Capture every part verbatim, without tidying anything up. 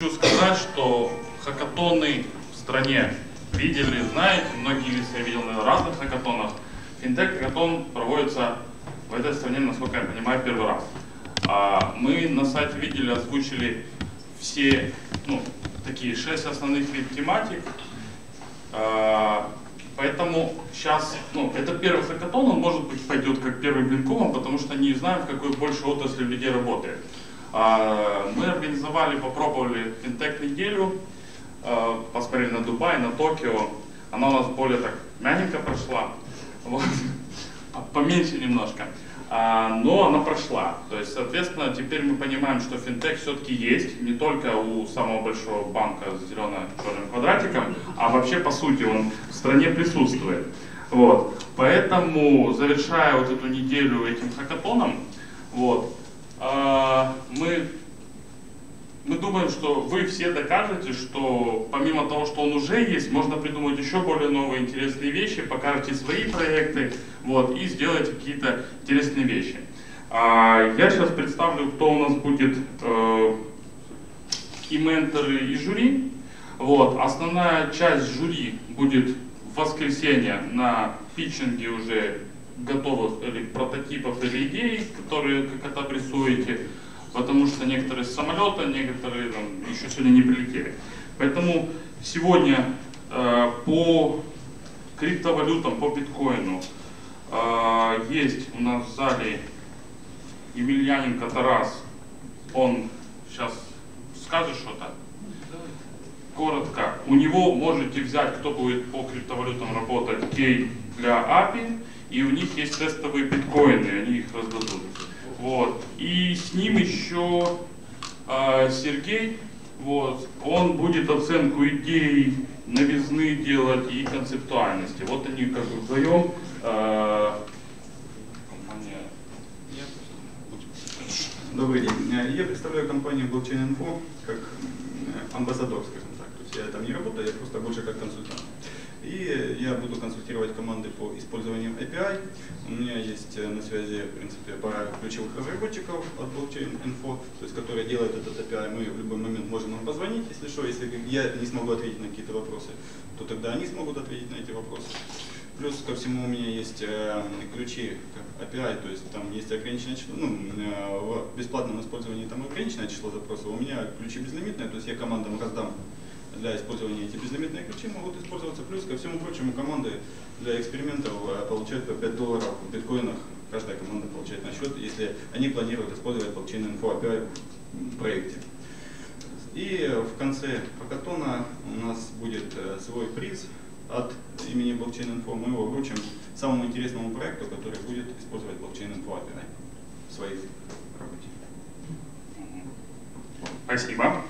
Хочу сказать, что хакатоны в стране видели, знаете, многие лица я видел на разных хакатонах. Финтех-хакатон проводится в этой стране, насколько я понимаю, первый раз. А мы на сайте видели, озвучили все, ну, такие шесть основных тематик. А, поэтому сейчас, ну, это первый хакатон, он может быть пойдет как первый блинком, потому что не знаем, в какой больше отрасли людей работает. А, мы организовали, попробовали финтех-неделю, а, посмотрели на Дубай, на Токио. Она у нас более так мягенько прошла, вот. Поменьше немножко. Но она прошла. То есть, соответственно, теперь мы понимаем, что финтех все-таки есть, не только у самого большого банка с зелено-черным квадратиком, а вообще, по сути, он в стране присутствует. Вот. Поэтому, завершая вот эту неделю этим хакатоном, вот, мы, мы думаем, что вы все докажете, что помимо того, что он уже есть, можно придумать еще более новые интересные вещи, покажете свои проекты, вот, и сделайте какие-то интересные вещи. А, я сейчас представлю, кто у нас будет э, и менторы, и жюри. Вот, основная часть жюри будет в воскресенье на питчинге уже готовых или прототипов или идей, которые как это обрисуете, потому что некоторые с самолета, некоторые там, еще сегодня не прилетели. Поэтому сегодня э, по криптовалютам, по биткоину э, есть у нас в зале Емельяненко Тарас. Он сейчас скажет что-то? Коротко. У него можете взять, кто будет по криптовалютам работать, кей для эй пи ай, и у них есть тестовые биткоины, они их раздадут. Вот. И с ним еще э, Сергей, вот, он будет оценку идей, новизны делать и концептуальности. Вот они как бы вдвоем. Э, Добрый день. Я представляю компанию Blockchain Info как амбассадор, скажем так. То есть я там не работаю, я просто больше как консультант. И я буду консультировать команды по использованию эй пи ай. У меня есть на связи, в принципе, пара ключевых разработчиков от Blockchain Info, то есть, которые делают этот эй пи ай. Мы в любой момент можем им позвонить, если что. Если я не смогу ответить на какие-то вопросы, то тогда они смогут ответить на эти вопросы. Плюс ко всему у меня есть э, ключи как эй пи ай, то есть там есть ограниченное число, ну, э, в бесплатном использовании там ограниченное число запросов. У меня ключи безлимитные, то есть я командам раздам для использования эти безлимитные ключи могут использоваться. Плюс ко всему прочему команды для экспериментов получают по пять долларов в биткоинах. Каждая команда получает на счет, если они планируют использовать Blockchain Info эй пи ай в проекте. И в конце хакатона у нас будет свой приз от имени Blockchain Info. Мы его вручим самому интересному проекту, который будет использовать Blockchain Info эй пи ай в своей работе. Спасибо.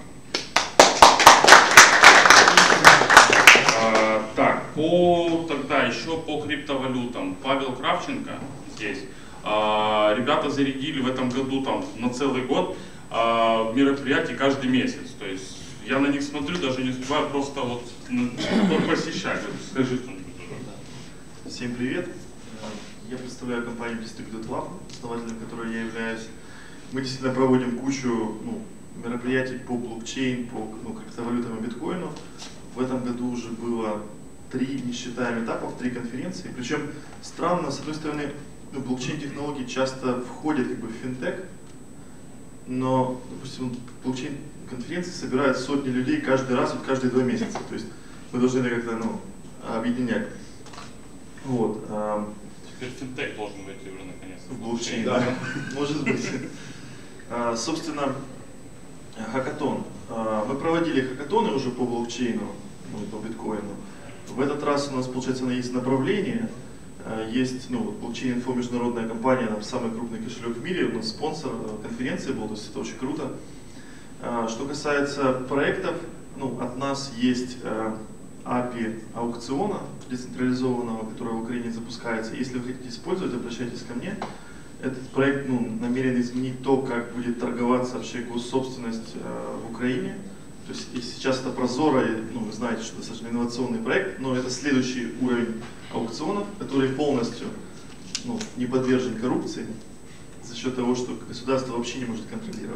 Так, по, тогда еще по криптовалютам. Павел Кравченко здесь. А, ребята зарядили в этом году там на целый год а, мероприятий каждый месяц. То есть я на них смотрю, даже не успеваю просто вот, вот посещать. Скажи что-нибудь. Всем привет. Я представляю компанию Distributed Lab, основателем которой я являюсь. Мы действительно проводим кучу ну, мероприятий по блокчейн, по ну, криптовалютам и биткоину. В этом году уже было три, не считая этапов, три конференции. Причем странно, с одной стороны, ну, блокчейн-технологии часто входят как бы, в финтех, но, допустим, блокчейн-конференции собирают сотни людей каждый раз, вот каждые два месяца. То есть мы должны это как-то ну, объединять. Вот. Теперь финтех должен войти уже наконец-то. В блокчейн, да, может быть. Собственно, хакатон. Мы проводили хакатоны уже по блокчейну, ну, по биткоину. В этот раз у нас, получается, есть направление. Есть ну, Blockchain Info, международная компания, там, самый крупный кошелек в мире, у нас спонсор конференции был, то есть это очень круто. Что касается проектов, ну, от нас есть эй пи ай аукциона децентрализованного, который в Украине запускается. Если вы хотите использовать, обращайтесь ко мне. Этот проект ну, намерен изменить то, как будет торговаться вообще госсобственность э, в Украине. То есть и сейчас это Прозоро, ну, вы знаете, что достаточно инновационный проект, но это следующий уровень аукционов, который полностью ну, не подвержен коррупции за счет того, что государство вообще не может контролировать.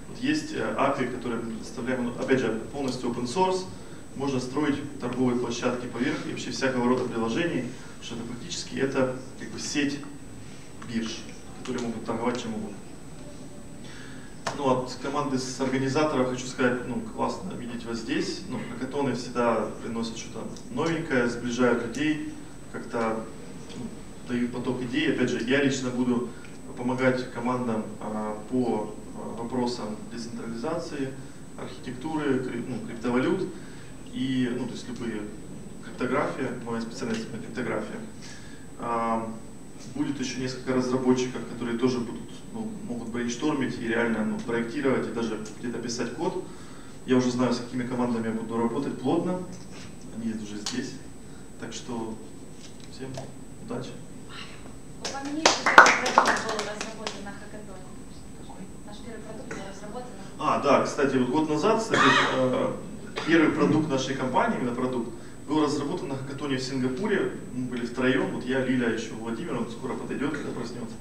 Вот есть эй пи ай, которые мы предоставляем, ну, опять же, полностью open source, можно строить торговые площадки поверх и вообще всякого рода приложений, что это фактически это как бы сеть бирж, которые могут торговать чем угодно. Ну, от команды с организаторов хочу сказать, ну, классно видеть вас здесь. Ну, хакатоны всегда приносят что-то новенькое, сближают людей, как-то ну, дают поток идей. Опять же, я лично буду помогать командам а, по а, вопросам децентрализации, архитектуры, крип, ну, криптовалют и, ну, то есть любые криптография, моя специальность — криптография. А, будет еще несколько разработчиков, которые тоже будут, ну, могут брейнштормить и реально ну, проектировать и даже где-то писать код. Я уже знаю, с какими командами я буду работать плотно. Они уже здесь. Так что всем удачи. Упомяните, что первый продукт был разработан на хакатоне. Какой? Наш первый продукт был разработан на А, да, кстати, вот год назад, кстати, первый продукт нашей компании, именно продукт, был разработан на хакатоне в Сингапуре. Мы были втроем, вот я, Лиля, еще Владимир, он скоро подойдет, когда проснется.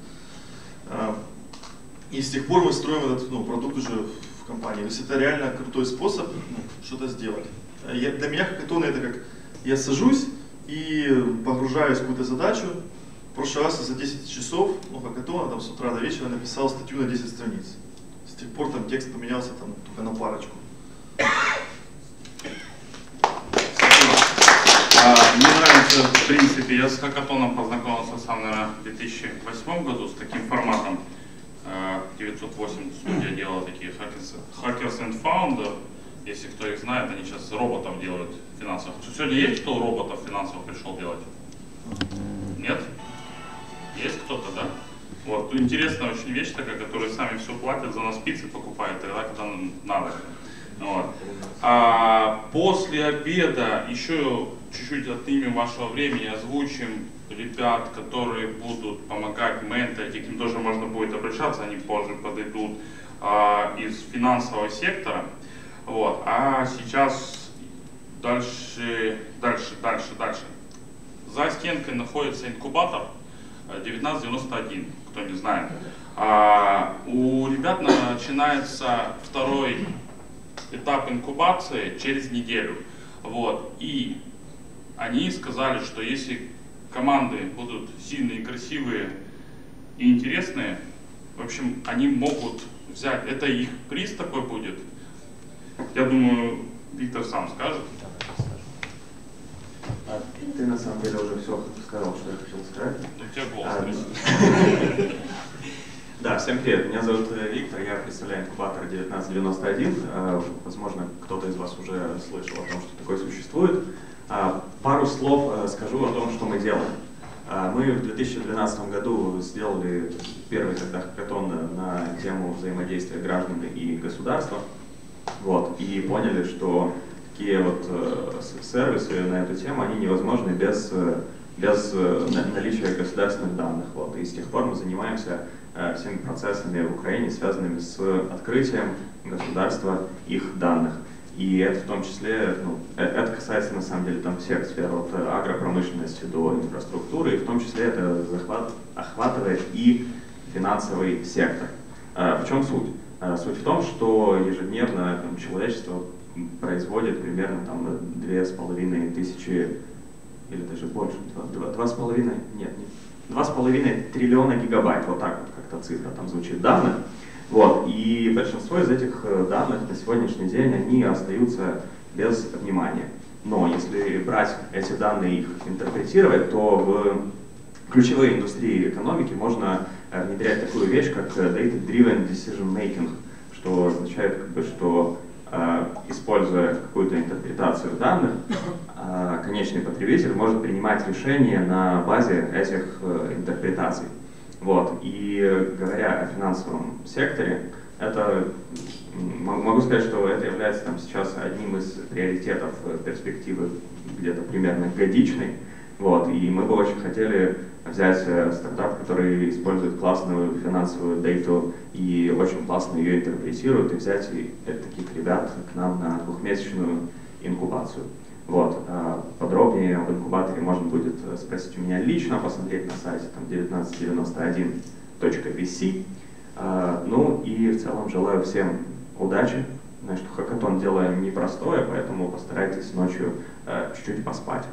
И с тех пор мы строим этот ну, продукт уже в компании. То есть это реально крутой способ ну, что-то сделать. Я, для меня хакатоны это как я сажусь и погружаюсь в какую-то задачу. В прошлый раз за десять часов ну, хакатона там, с утра до вечера написал статью на десять страниц. С тех пор там текст поменялся там, только на парочку. Мне нравится, в принципе, я с хакатоном познакомился сам, наверное, в две тысячи восьмом году с таким форматом. девятьсот восемь студия делала такие Hackers and Founder. Если кто их знает, они сейчас роботов делают финансовых. Сегодня есть кто роботов финансовых пришел делать? Нет? Есть кто-то, да? Вот. Интересная очень вещь такая, которые сами все платят, за нас пиццы покупают тогда, когда надо. Вот. А после обеда еще чуть-чуть от имени вашего времени озвучим ребят, которые будут помогать менторить, и к ним тоже можно будет обращаться, они позже подойдут а, из финансового сектора. Вот. А сейчас дальше, дальше, дальше, дальше. За стенкой находится инкубатор девятнадцать девяносто один, кто не знает. А, у ребят начинается второй этап инкубации через неделю. Вот. И они сказали, что если команды будут сильные, красивые и интересные, в общем, они могут взять, это их приз такой будет. Я думаю, Виктор сам скажет. А ты на самом деле уже все сказал, что я хотел сказать. У тебя голос. А, да, всем привет. Меня зовут Виктор, я представляю инкубатор девятнадцать девяносто один. Возможно, кто-то из вас уже слышал о том, что такое существует. Пару слов скажу о том, что мы делаем. Мы в две тысячи двенадцатом году сделали первый тогда хакатон на тему взаимодействия граждан и государства. Вот, и поняли, что такие вот сервисы на эту тему, они невозможны без, без наличия государственных данных. Вот, и с тех пор мы занимаемся всеми процессами в Украине, связанными с открытием государства их данных. И это в том числе, ну, это касается на самом деле там всех сфер, от агропромышленности до инфраструктуры, и в том числе это захват, охватывает и финансовый сектор. В чем суть? Суть в том, что ежедневно там, человечество производит примерно там, две с половиной тысячи, или даже больше, два, два с половиной, нет, нет, два с половиной триллиона гигабайт, вот так вот как-то цифра там звучит, данных. Вот, и большинство из этих данных на сегодняшний день, они остаются без внимания. Но если брать эти данные и их интерпретировать, то в ключевые индустрии экономики можно внедрять такую вещь, как data-driven decision making, что означает, как бы, что используя какую-то интерпретацию данных, конечный потребитель может принимать решения на базе этих интерпретаций. Вот. И говоря о финансовом секторе, это, могу сказать, что это является там, сейчас одним из приоритетов перспективы где-то примерно годичной. Вот. И мы бы очень хотели взять стартап, который использует классную финансовую дейту и очень классно ее интерпретирует, и взять и таких ребят к нам на двухмесячную инкубацию. Вот. Подробнее об инкубаторе можно будет спросить у меня лично, посмотреть на сайте там, девятнадцать девяносто один точка ви си. Ну и в целом желаю всем удачи. Значит, хакатон делаем непростое, поэтому постарайтесь ночью э, чуть-чуть поспать.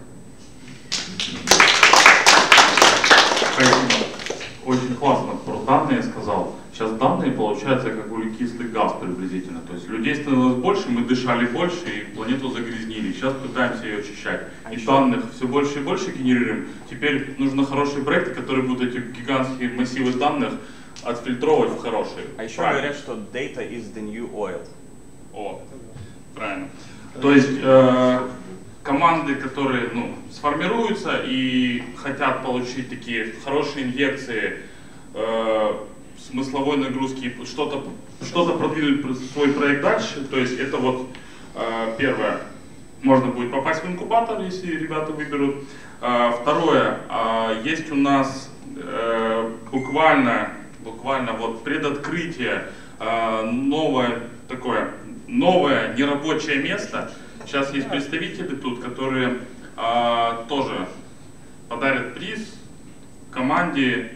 Очень классно про данные сказал. Сейчас данные получаются как углекислый газ приблизительно. То есть людей становилось больше, мы дышали больше и планету загрязнили. Сейчас пытаемся ее очищать. А и еще... данных все больше и больше генерируем. Теперь нужно хорошие проекты, которые будут эти гигантские массивы данных отфильтровывать в хорошие. А еще правильно. говорят, что data is the new oil. О, правильно. То есть э, команды, которые ну, сформируются и хотят получить такие хорошие инъекции э, смысловой нагрузки, что-то что-то продвинуть свой проект дальше, то есть это вот э, первое, можно будет попасть в инкубатор, если ребята выберут. Э, второе, э, есть у нас э, буквально, буквально вот предоткрытие, э, новое такое, новое нерабочее место. Сейчас есть представители тут, которые э, тоже подарят приз команде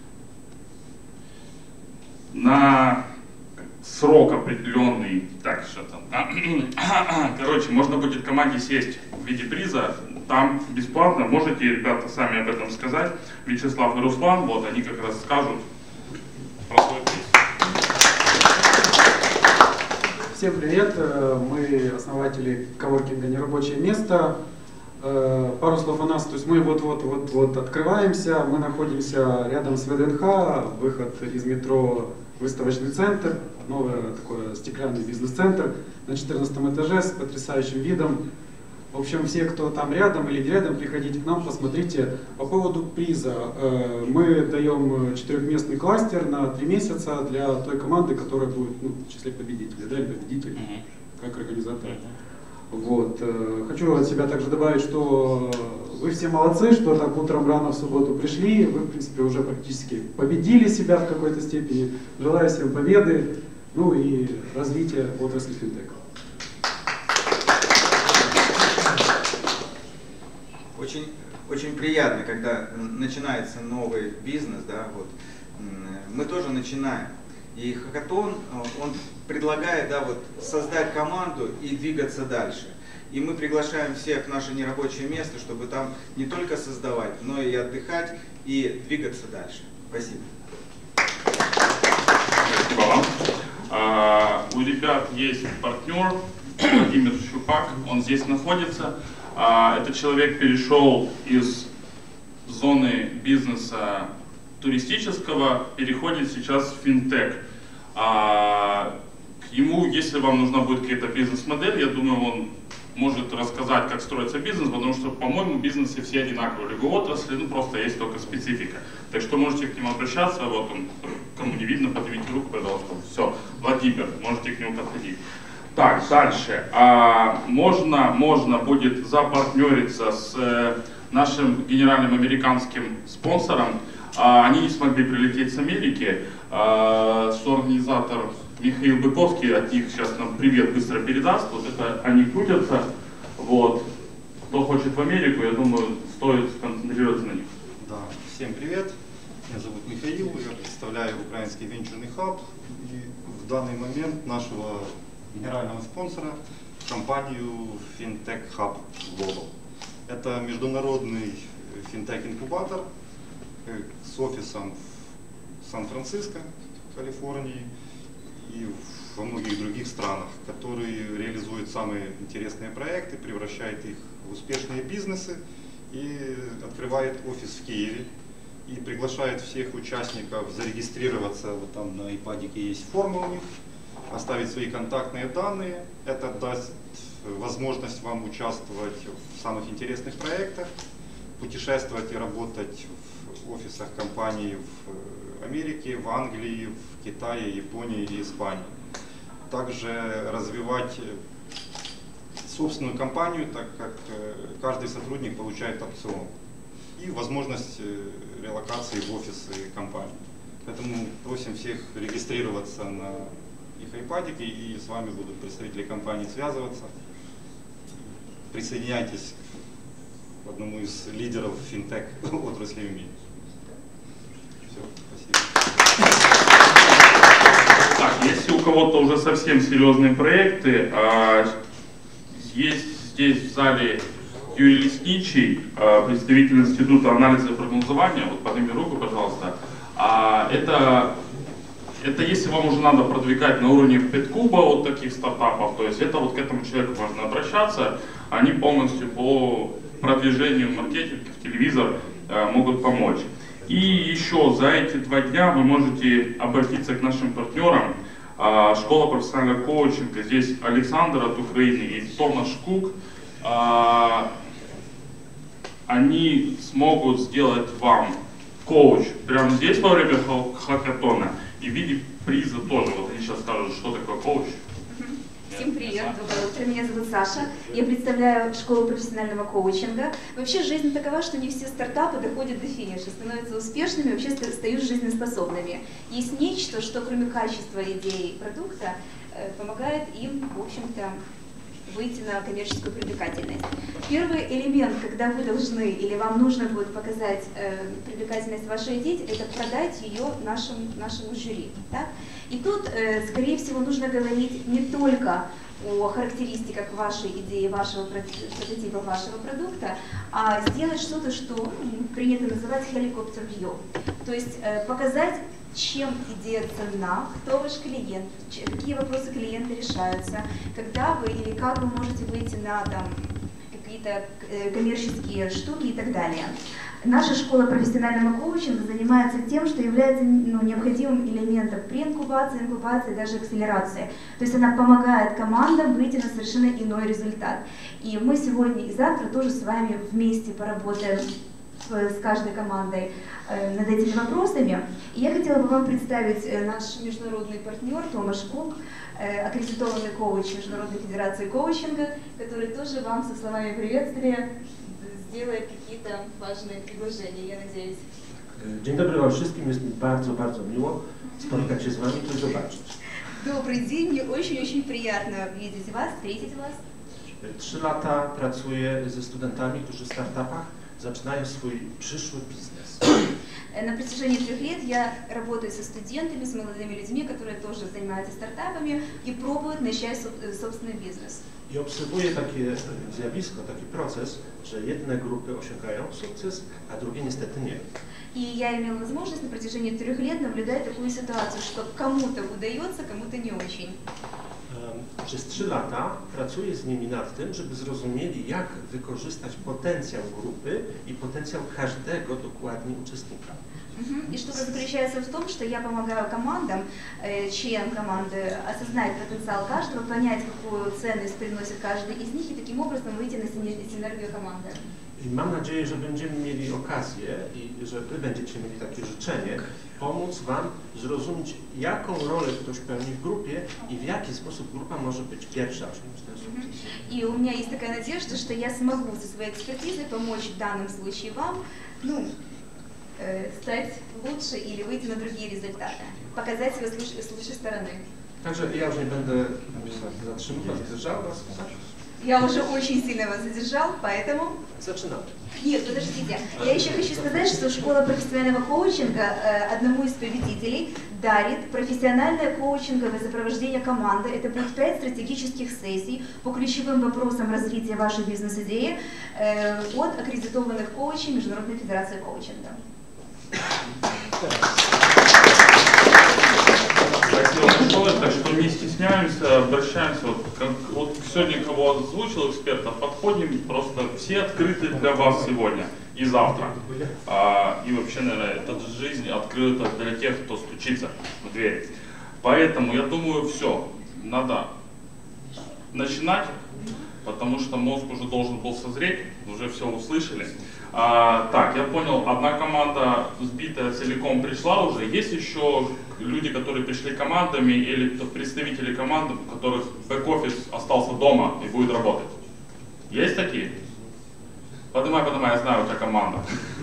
на срок определенный. Так, что там? Короче, можно будет команде сесть в виде приза. Там бесплатно. Можете, ребята, сами об этом сказать. Вячеслав и Руслан, вот они как раз скажут про свой приз. Всем привет, мы основатели коворкинга «Нерабочее место». Пару слов о нас, то есть мы вот-вот-вот-вот открываемся, мы находимся рядом с ВДНХ, выход из метро «Выставочный центр», новый такой стеклянный бизнес-центр на четырнадцатом этаже с потрясающим видом. В общем, все, кто там рядом или не рядом, приходите к нам, посмотрите. По поводу приза, мы даем четырехместный кластер на три месяца для той команды, которая будет ну, в числе победителей, да, или победителей, mm-hmm. как организатор. Mm-hmm. Вот. Хочу от себя также добавить, что вы все молодцы, что так утром рано в субботу пришли, вы, в принципе, уже практически победили себя в какой-то степени. Желаю всем победы, ну и развития отрасли финтеха. Очень, очень приятно, когда начинается новый бизнес, да, вот. Мы тоже начинаем. И хакатон, он предлагает, да, вот, создать команду и двигаться дальше. И мы приглашаем всех в наше нерабочее место, чтобы там не только создавать, но и отдыхать и двигаться дальше. Спасибо. Спасибо вам. А, у ребят есть партнер Владимир Щупак, он здесь находится. А, этот человек перешел из зоны бизнеса туристического, переходит сейчас в финтех. А, к ему, если вам нужна будет какая-то бизнес-модель, я думаю, он может рассказать, как строится бизнес, потому что, по-моему, бизнесы все одинаковые в любой отрасли, ну просто есть только специфика. Так что можете к нему обращаться, вот он, кому не видно, поднимите руку, пожалуйста. Все, Владимир, можете к нему подходить. Так, дальше. А, можно, можно будет запартнериться с э, нашим генеральным американским спонсором. А, они не смогли прилететь с Америки. А, соорганизатор Михаил Быковский от них сейчас нам привет быстро передаст. Вот это они крутятся. Вот. Кто хочет в Америку, я думаю, стоит сконцентрироваться на них. Да, всем привет. Меня зовут Михаил, я представляю украинский венчурный хаб. И в данный момент нашего генерального спонсора компанию Fintech Hub Global. Это международный финтех-инкубатор с офисом в Сан-Франциско, Калифорнии и во многих других странах, который реализует самые интересные проекты, превращает их в успешные бизнесы и открывает офис в Киеве и приглашает всех участников зарегистрироваться. Вот там на iPad'ике есть форма у них, оставить свои контактные данные. Это даст возможность вам участвовать в самых интересных проектах, путешествовать и работать в офисах компаний в Америке, в Англии, в Китае, Японии и Испании. Также развивать собственную компанию, так как каждый сотрудник получает опцион и возможность релокации в офисы компании. Поэтому просим всех регистрироваться на их iPad'ике, и с вами будут представители компании связываться. Присоединяйтесь к одному из лидеров финтех отрасли в мире. Все, спасибо. Так, если у кого-то уже совсем серьезные проекты, а, есть здесь в зале Юрий Лесничий, а, представитель Института анализа и прогнозирования. Вот подними руку, пожалуйста. А, это, это если вам уже надо продвигать на уровне пэткуба вот таких стартапов, то есть это вот к этому человеку можно обращаться. Они полностью по продвижению в маркетинг, в телевизор а, могут помочь. И еще за эти два дня вы можете обратиться к нашим партнерам. А, школа профессионального коучинга. Здесь Александр от Украины и Томаш Кук. А, они смогут сделать вам коуч прямо здесь во время хакатона и в виде приза тоже. Вот они сейчас скажут, что такое коуч. Всем привет, доброе утро, меня зовут Саша, я представляю школу профессионального коучинга. Вообще жизнь такова, что не все стартапы доходят до финиша, становятся успешными, вообще стают жизнеспособными. Есть нечто, что кроме качества идеи продукта помогает им, в общем-то, выйти на коммерческую привлекательность. Первый элемент, когда вы должны или вам нужно будет показать э, привлекательность вашей идеи, это продать ее нашим, нашему жюри. Так? И тут, э, скорее всего, нужно говорить не только о характеристиках вашей идеи, вашего прототипа, вашего продукта, а сделать что-то, что принято называть helicopter view. То есть э, показать, чем идея ценна, кто ваш клиент, какие вопросы клиента решаются, когда вы или как вы можете выйти на там, какие-то коммерческие штуки и так далее. Наша школа профессионального коучинга занимается тем, что является ну, необходимым элементом при инкубации, инкубации, даже акселерации. То есть она помогает командам выйти на совершенно иной результат. И мы сегодня и завтра тоже с вами вместе поработаем с каждой командой э, над этими вопросами. И я хотела бы вам представить э, наш международный партнер Томаш Кук, э, аккредитованный коуч Международной федерации коучинга, который тоже вам со словами приветствия сделает какие-то важные предложения, я надеюсь. Dzień dobry wam wszystkim, jest mi bardzo, bardzo miło spotkać się z wami i zobaczyć. Добрый день, мне очень-очень приятно видеть вас, встретить вас. Trzy lata pracuję ze studentami, którzy w startupach zaczynają swój przyszły biznes. На протяжении трех лет я работаю со студентами, с молодыми людьми, которые тоже занимаются стартапами и пробуют начать собственный бизнес. I obserwuję takie zjawisko, taki proces, że jedne grupy osiągają sukces, a drugie niestety nie. И я имела возможность на протяжении трех лет наблюдать такую ситуацию, что кому-то удается, кому-то не очень. Przez trzy lata pracuję z nimi nad tym, żeby zrozumieli, jak wykorzystać potencjał grupy i potencjał każdego dokładnie uczestnika. И штука заключается в том, что я помогаю командам, членам команды осознать потенциал каждого, понять, какую ценность приносит каждый из них и таким образом выйти на синергию команды. I mam nadzieję, że będziemy mieli okazję i że wy będziecie mieli takie życzenie, pomóc wam zrozumieć, jaką rolę ktoś pełni w grupie i w jaki sposób grupa może być pierwsza osiągnąć ten sukces. И у меня есть такая надежда, что я смогу со своей экспертизой помочь в данном случае вам, ну, э, стать лучше или выйти на другие результаты, показать себя с лучшей стороны. Także ja już nie będę zatrzymywać, zadержал вас. Я уже очень сильно вас задержал, поэтому... Начинаем. Нет, подождите. Я еще хочу сказать, что школа профессионального коучинга э, одному из победителей дарит профессиональное коучинговое сопровождение команды. Это будет пять стратегических сессий по ключевым вопросам развития вашей бизнес-идеи э, от аккредитованных коучей Международной федерации коучинга. Спасибо большое, так что не стесняемся, обращаемся, вот, как, вот сегодня кого озвучил экспертов, подходим, просто все открыты для вас сегодня и завтра. А, и вообще, наверное, эта жизнь открыта для тех, кто стучится в дверь. Поэтому, я думаю, все, надо начинать, потому что мозг уже должен был созреть, уже все услышали. А, так, я понял, одна команда сбитая целиком пришла уже. Есть еще люди, которые пришли командами или представители команд, у которых бэк-офис остался дома и будет работать? Есть такие? Поднимай, поднимай, я знаю, у тебя команда.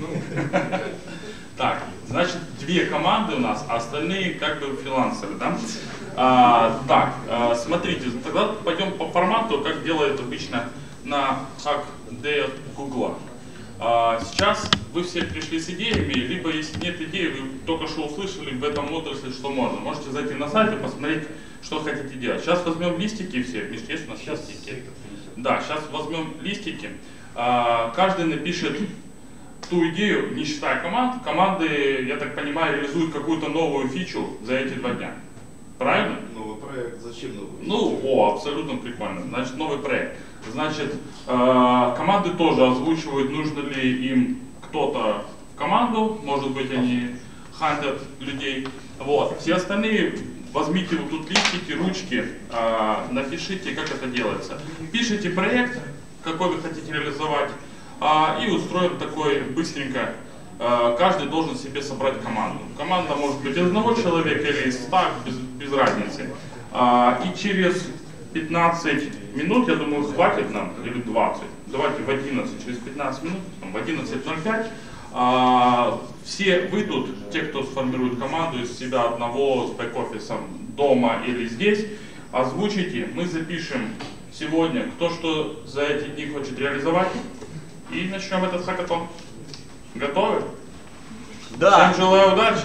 Так, значит, две команды у нас, а остальные как бы фрилансеры, да? А, так, а, смотрите, тогда пойдем по формату, как делают обычно на Hack Day от Google. Сейчас вы все пришли с идеями, либо если нет идеи, вы только что услышали в этом отрасли, что можно. Можете зайти на сайт и посмотреть, что хотите делать. Сейчас возьмем листики все. Миш, есть у нас сейчас листики? Да, сейчас возьмем листики. Каждый напишет ту идею, не считая команд. Команды, я так понимаю, реализуют какую-то новую фичу за эти два дня. Правильно? Новый проект. Зачем новый? Ну, о, абсолютно прикольно. Значит, новый проект. Значит, э, команды тоже озвучивают, нужно ли им кто-то в команду, может быть, они хантят людей. Вот. Все остальные возьмите вот тут листики, ручки, э, напишите, как это делается. Пишите проект, какой вы хотите реализовать, э, и устроим такой быстренько. Э, каждый должен себе собрать команду. Команда может быть из одного человека или из ста, без, без разницы. Э, и через пятнадцать минут, я думаю, хватит нам, или двадцать. Давайте в одиннадцать, через пятнадцать минут, там, в одиннадцать ноль пять а, все выйдут, те, кто сформирует команду из себя одного с бэк-офисом дома или здесь, озвучите, мы запишем сегодня, кто что за эти дни хочет реализовать, и начнем этот хакатон. Готовы? Да. Всем желаю удачи!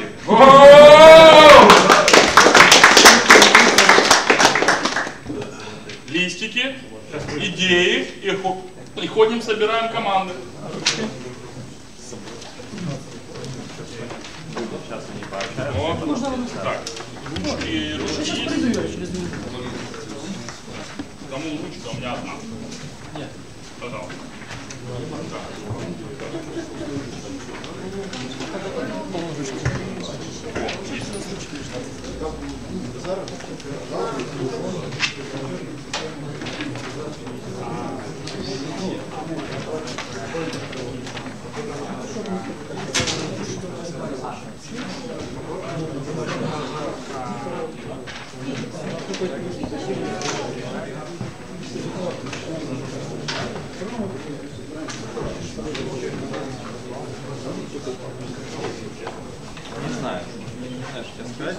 Листики, идеи, и, и ходим, собираем команды. Сейчас они пообщаются. Вот. Так, ручки, ручки есть? Кому ручка? У меня одна. Нет. Пожалуйста. Не знаю, не знаю, что тебе сказать.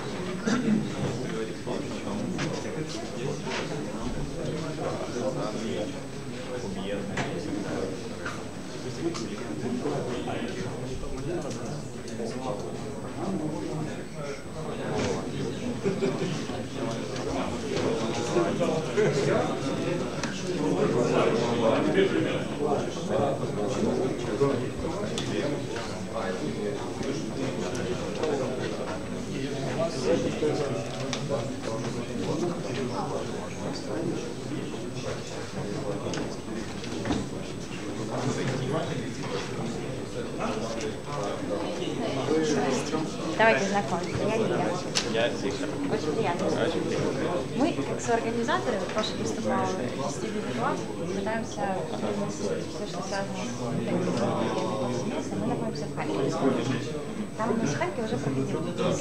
Давайте знакомиться. Я Лиля. Я Виктор. Очень приятно. Очень приятно. Мы, как соорганизаторы, прошлый выступал Distributed Club, пытаемся привносить все, что связано с бизнесом. Мы находимся в Харькове. Там у нас в Харькове уже проходил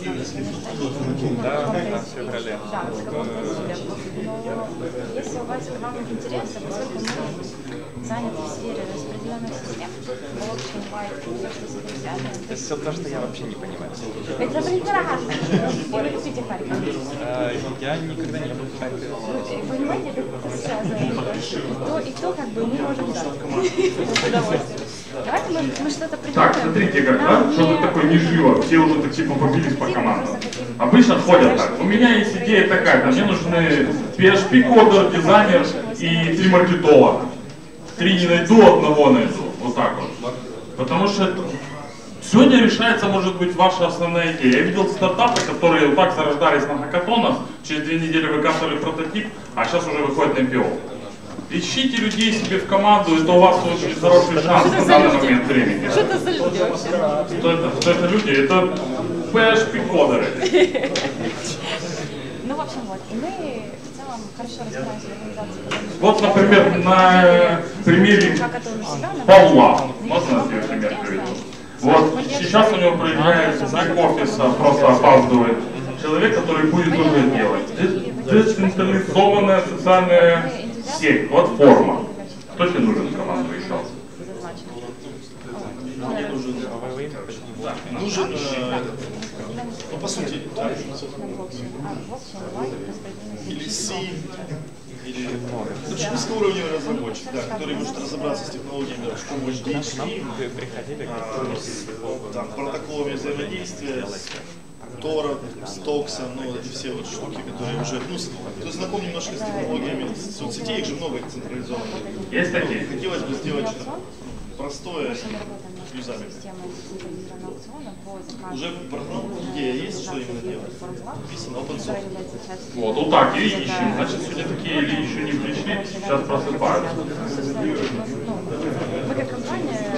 Да, в феврале. Да, с какого-то Но если у вас к вам интересно, поскольку мы заняты в сфере распределенных систем, блокчейн, вайт, все, что с этим связано. Это все то, что я вообще не понимаю. Это прекрасно. И вы любите Харьков? Я никогда не был в Харькове. Вы понимаете, это связано. То и то, как бы, мы можем дать удовольствие. Давайте мы, мы что-то придумаем. Так, смотрите, как, да? Что-то такое не живо. Все уже так типа побились по командам. Обычно ходят так. У меня есть идея такая, мне нужны пи эйч пи-кодер, дизайнер и три маркетолога. Три не найду, одного найду. Вот так вот. Потому что сегодня решается, может быть, ваша основная идея. Я видел стартапы, которые вот так зарождались на хакатонах, через две недели выкатывали прототип, а сейчас уже выходят на ай пи о. Ищите людей себе в команду, это у вас очень хороший шанс на данный момент времени. Что это за люди вообще? Что это, что это люди? Это пи эйч пи-кодеры. Ну, в общем, вот. И мы в целом хорошо разбираемся в организации. Вот, например, на примере Павла. Можно я пример приведу? Вот, сейчас у него проявляется бэк-офиса, просто опаздывает человек, который будет уже делать. Децентрализованная социальная сеть, платформа. Кто тебе нужен в команду еще? Нужен, ну, по сути, или си, или низкоуровневый разработчик, да, который может разобраться с технологиями помощи ди эйч си, а, с там, протоколами взаимодействия, с Тора, с Токса, ну эти все вот штуки, которые уже, ну, кто знаком немножко с технологиями соцсетей, их же много централизованных. Есть такие? Хотелось бы сделать что-то простое, юзами. Уже ну, идея есть, что именно делать? Написано open source. Вот, вот так и ищем. Значит, сегодня такие или еще не пришли, сейчас просыпаются. Мы как компания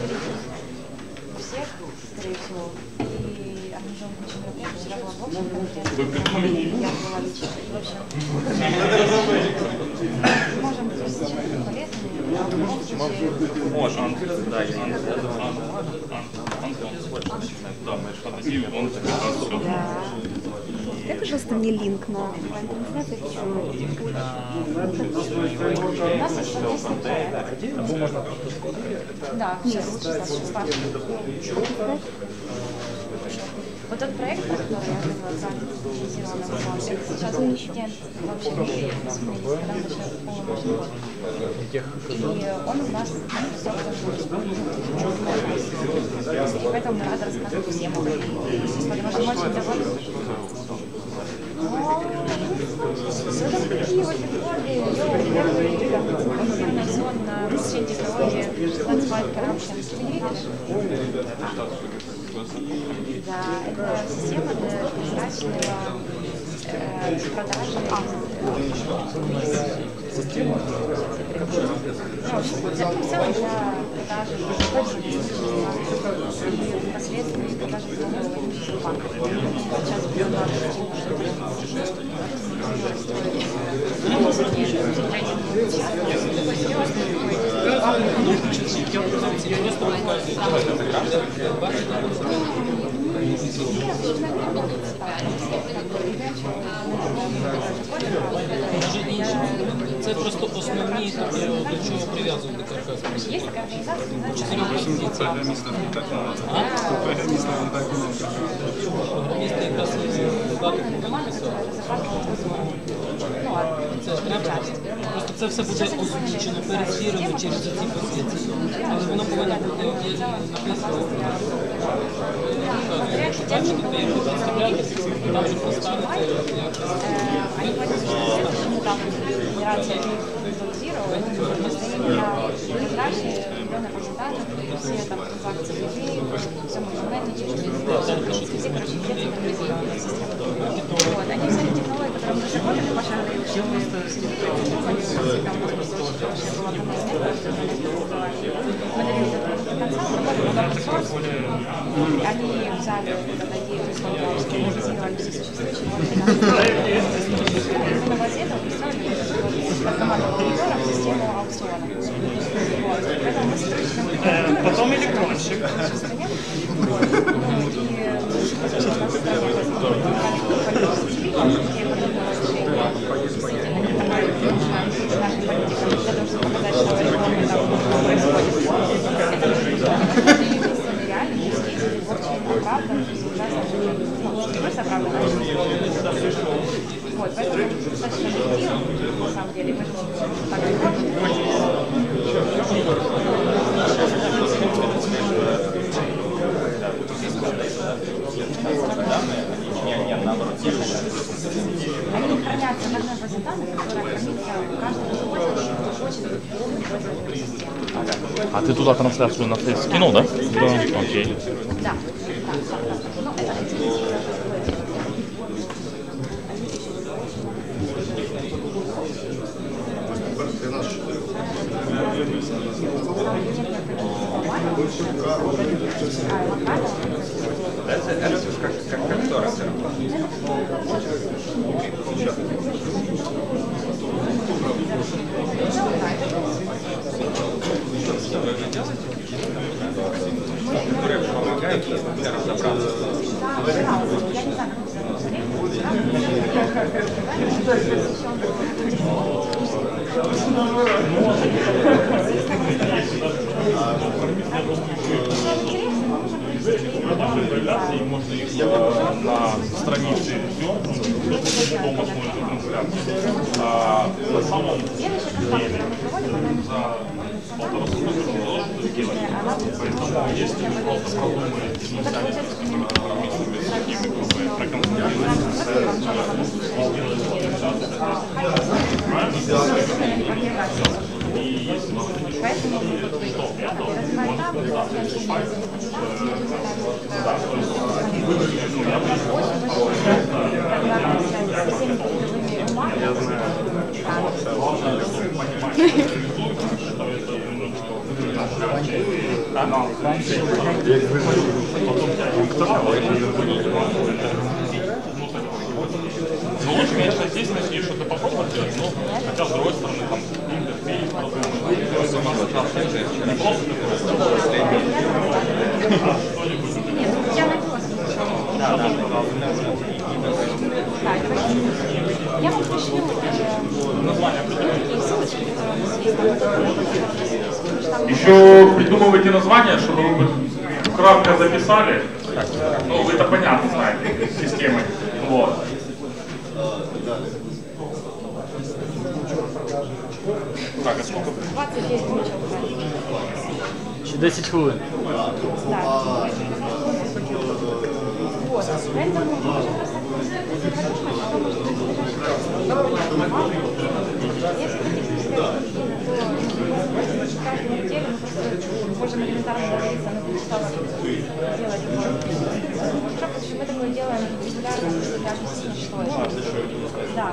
у всех, скорее всего, и организован кучу мероприятий, вчера была в общем комитете, я была лично, в общем, можем быть очень полезными, а в любом случае... Можем, да, я да, мы же подадим, он Дай, пожалуйста, мне линк на трансляцию, я хочу. У нас есть да, сейчас, сейчас, вот тот проект, который я говорила, организован на Руслан, это сейчас студент вообще не приедет, когда мы начнем полную машину. И он у нас все и поэтому мы рады рассказывать всем, потому что очень довольны. Это такие вот рекорды, первый организован на тысяче технологии Landscape Corruption. Ты не видишь? Да, это система для прозрачного э, продажи. Система. Ну, в целом для продажи и впоследствии продажи технологий банка. Сейчас Це просто основні, до чого прив'язувати каркас. Є така організація, Програмісти якраз багато це треба. Просто це все буде озвучено, перевірено через ці позиції. Але воно повинно бути написано. Так, що тут є представляти, там же поставити. Они хотят, что там федерация визировала, настроение прозрачные, определенные результаты, все там транзакции людей, все можно менеджить, все, короче, ответственные системы. Вот. Они взяли технологии, которые мы разработали, Паша говорил, что мы технологии, там у нас вообще была команда, мы довели до конца, работали на open source, они взяли эту идею, систематизировали все существующие, именно вот это устроили как команда волонтеров в систему аукциона. Вот. Поэтому мы сотрудничаем. Потом электронщик. Вот, поэтому достаточно эффективно, на самом деле, мы так они хранятся в одной базе данных, которая хранится у каждого пользователя, очень системы. А ты туда трансляцию на фейс скинул, да? Да. Окей. Да. Ну, это Это как, как, как Тора все равно. Которые помогают разобраться. Можно их на странице дома смотрит конференции. А, на самом деле за полтора года сделать. Поэтому если вы просто продумаете, ну, сядете с какими-то компромиссами, с какими группами, проконсультируетесь с и если вам Поэтому мы что, то развивать там, развивать да, то есть выводите, ну, я со всеми передовыми умами. Я знаю. Ну, лучше, конечно, здесь начни что-то попробовать делать, но хотя, с другой стороны, там, интерфейс, не просто Нет, я начала. Да, да, Я вам пришлю название ссылочки, которые у нас есть. Еще придумывайте название, чтобы вы кратко записали. Ну, вы это понятно знаете, системы. Вот. Так, а сколько? двадцать девять минут. Ще десять хвилин. Да. Вот. Поэтому можно просто если техническая дисциплина, то каждую неделю мы просто можем элементарно договориться на три часа делать воркшоп, потому что мы такое делаем регулярно, каждый день, что это. Да.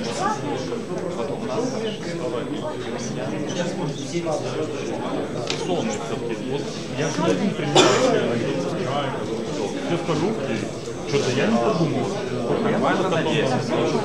Сонный все-таки. Вот я же один пример. Все скажу, что-то я не подумал. Нормально надеюсь.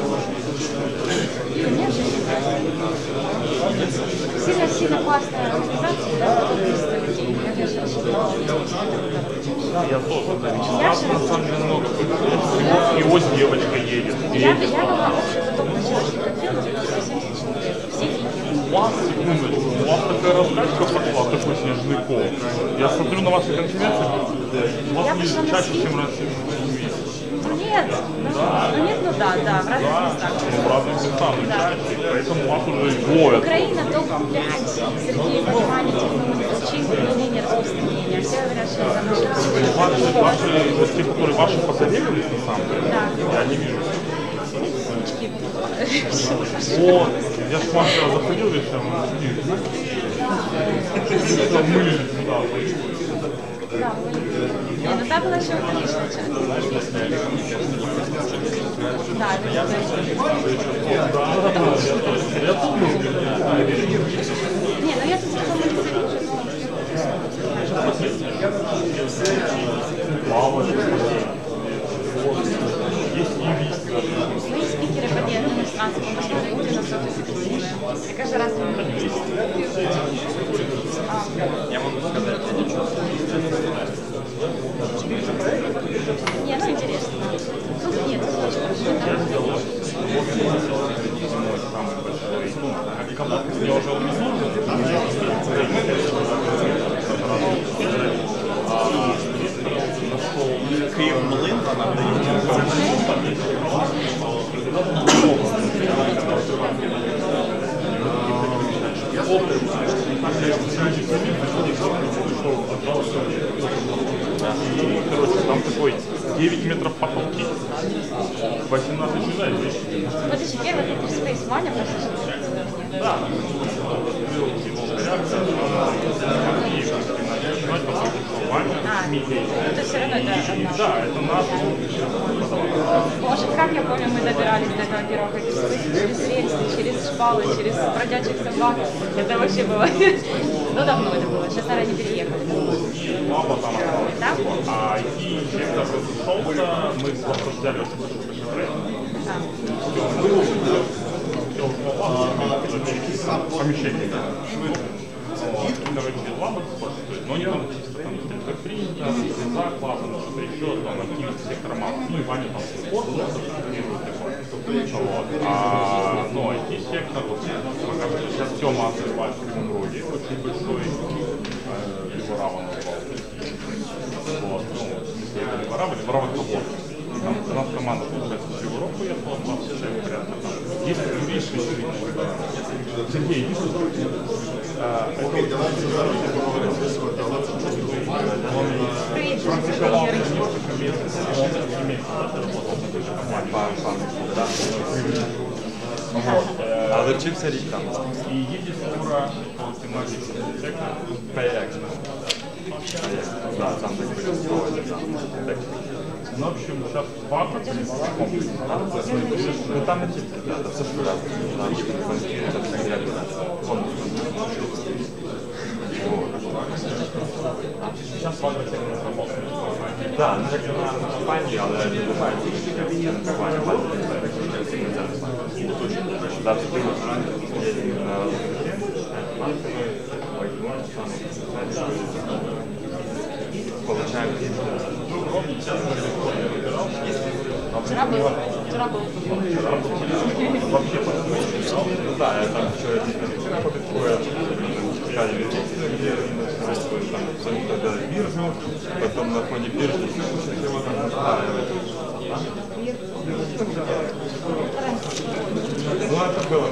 Сильно-сильно классная организация, да, триста людей. Я, конечно, рассчитывала. Я тоже, да. Я на самом деле много. И ось девочка едет. Я, я была общеподобной девочкой, как я, семьдесят человек. Все у вас, секундочку, у вас такая раскачка пошла, такой снежный кол. Я смотрю на ваши конференции, у вас не чаще, чем раньше. Нет, ну, да. ну нет, ну да, да, в разных да, местах. Ну, в разных местах, да. Чаще, поэтому у вас уже ловят. Украина топ пять среди понимания технологий, получения, применения, распространения. Все говорят, что это наша... Ваши, ваши, вот те, которые ваши посоветовались, на самом деле, да. Я не вижу. Вот, я ж к вам вчера заходил вечером, мы туда пошли. Да, не, ну там была еще отличная часть. Да, это я не, ну я тут такого не завижу, но... Есть юристы. Мы спикеры по администрации, потому что люди настолько эффективные. Я каждый раз... Я могу сказать, я не чувствую. Не, ну интересно. Тут нет, тут очень хорошо. Самый большой. Ну, кому мне уже Київ Млин, вона короче, там такой девять метров потолки, восемнадцать часов. Подожди, первый Hyperspace Ваня просто. Да. А, это все равно это... Да, это наш. Боже, как я помню, мы добирались до этого первого Hyperspace через рельсы, через шпалы, через бродячих собак. Это вообще было... Ну, давно это было. Сейчас, наверное, не переехали. Папа там осталось. Да? А и чем-то разошелся, мы просто взяли помещение. Короче, лампы стоит, но не там чисто там электропринтер, слеза классно, что-то еще, там какие-то сектора мало. Ну и Ваня там спорт, вот. А, ну, ай ти-сектор, вот, сейчас Тёма открывает в Кривом Роге, очень большой, Леворава назывался. Вот, ну, в смысле, это Леворава, Леворава завод. там, у нас команда получается Криворогу, я по всем порядка. Есть юристы, Сергей, есть он практиковал несколько месяцев, А ви вчився рік там? И едет скоро по тематике Проект. Да, там так так. Ну, в общем, сейчас папа комплекс. Ну там не тільки, це все ж раз. Це як Сейчас папа сильно работает. Так, ну як на компанії, але не буває компанія, зараз получаем. Вчера был. Вчера был. Вообще, ну да, я там еще вчера победкую, искали людей, где там абсолютно делать биржу, потом на фоне биржи его там настраивать. Ну это было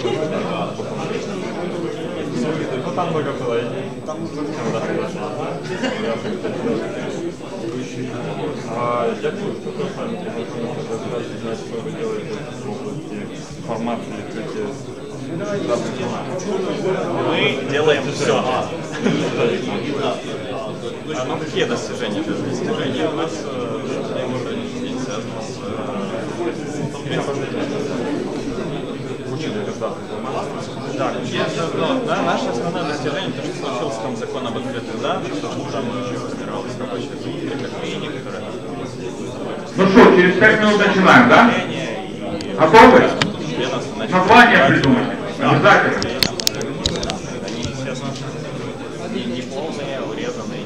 ну там много было, там а я думаю, что с вами знать, что вы делаете в области информации, Мы делаем все. А ну какие достижения? Достижения у нас связаны с да, да, наше основное достижение, то, что случился там закон об открытых данных, то, что там формировалась рабочая группа, как мнение, которая... Ну что, через пять минут начинаем, да? Готовы? Название придумайте. Обязательно. Они, естественно, не, не полные, урезанные.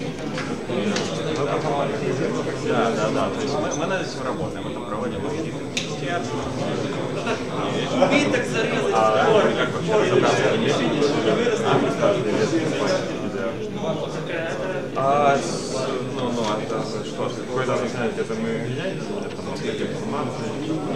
Да, да, да. То есть мы, мы над этим работаем, мы там проводим какие-то министерства. Убиток зарезать. А как вообще А, ну, ну, это что, какой-то, знаете, это мы меняемся, это много информации.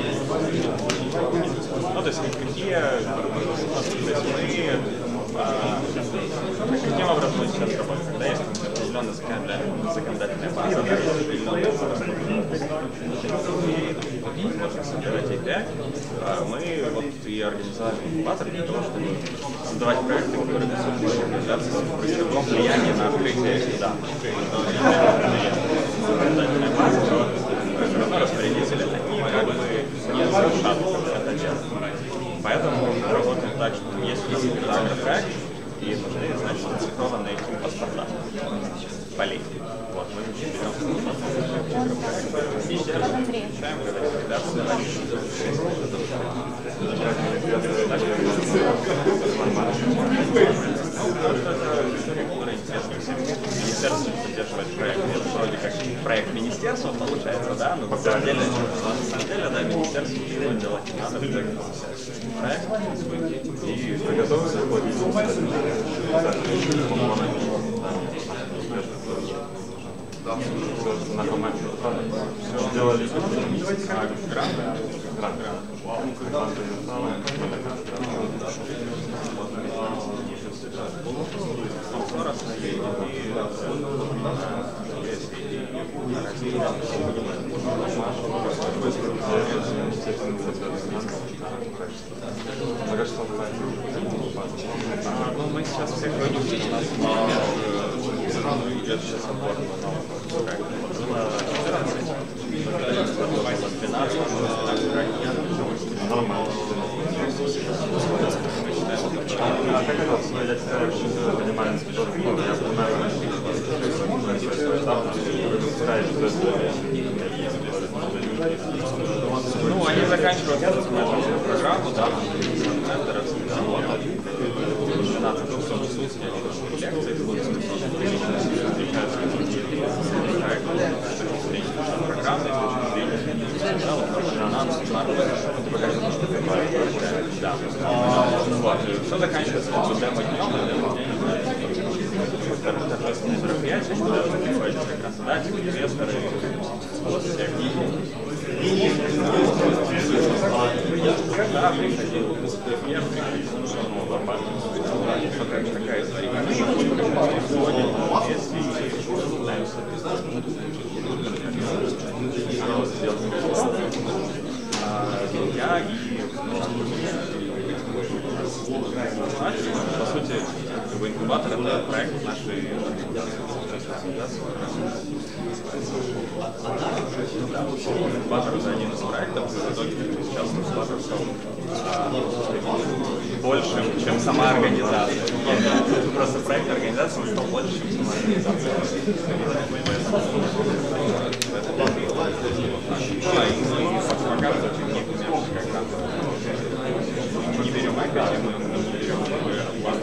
Ну, то есть какие, то есть мы, а, каким образом мы сейчас работаем, когда есть определенная законодательная база, да, есть определенная можно собирать эй пи ай, мы вот и организовали инкубатор для того, чтобы создавать проекты, которые по сути будут являться рычагом влияния на открытие данных. Законодательная база, но все равно распорядители, они как бы не разрешат это делать. Поэтому мы работаем так, что там есть проект, и нужны, значит, оцифрованные паспорта полей. Вот, мы берем и решаем, когда ликвидация Министерство поддерживает проект. Это вроде как проект министерства получается, да? Но на самом деле, на самом деле, да, министерство ничего делать не надо. Проект и вы готовы заходить на команде сделали грант, грант, ну, мы сейчас всех вынуждены, у нас идет сейчас отбор двенадцать, нормально. А как это освоить, понимаете, что я понимаю, ну, они заканчивают эту программу, да, центр двенадцать часов присутствия, лекции, встречаются программы, да. Вот. Все заканчивается демо днем, торжественные мероприятия, куда приходят как раз датчики, инвесторы, всех. Да, приходил первый, ну, нормально. Такая история. Мы сегодня вместе пытаемся я и по сути, инкубатор — это проект нашей организации. Инкубатор — это один из проектов, и в итоге сейчас инкубатор стал большим, чем сама организация. Просто проект организации стал больше, чем сама организация. Ну, и пока что не не берем опять, мы не берем оплаты.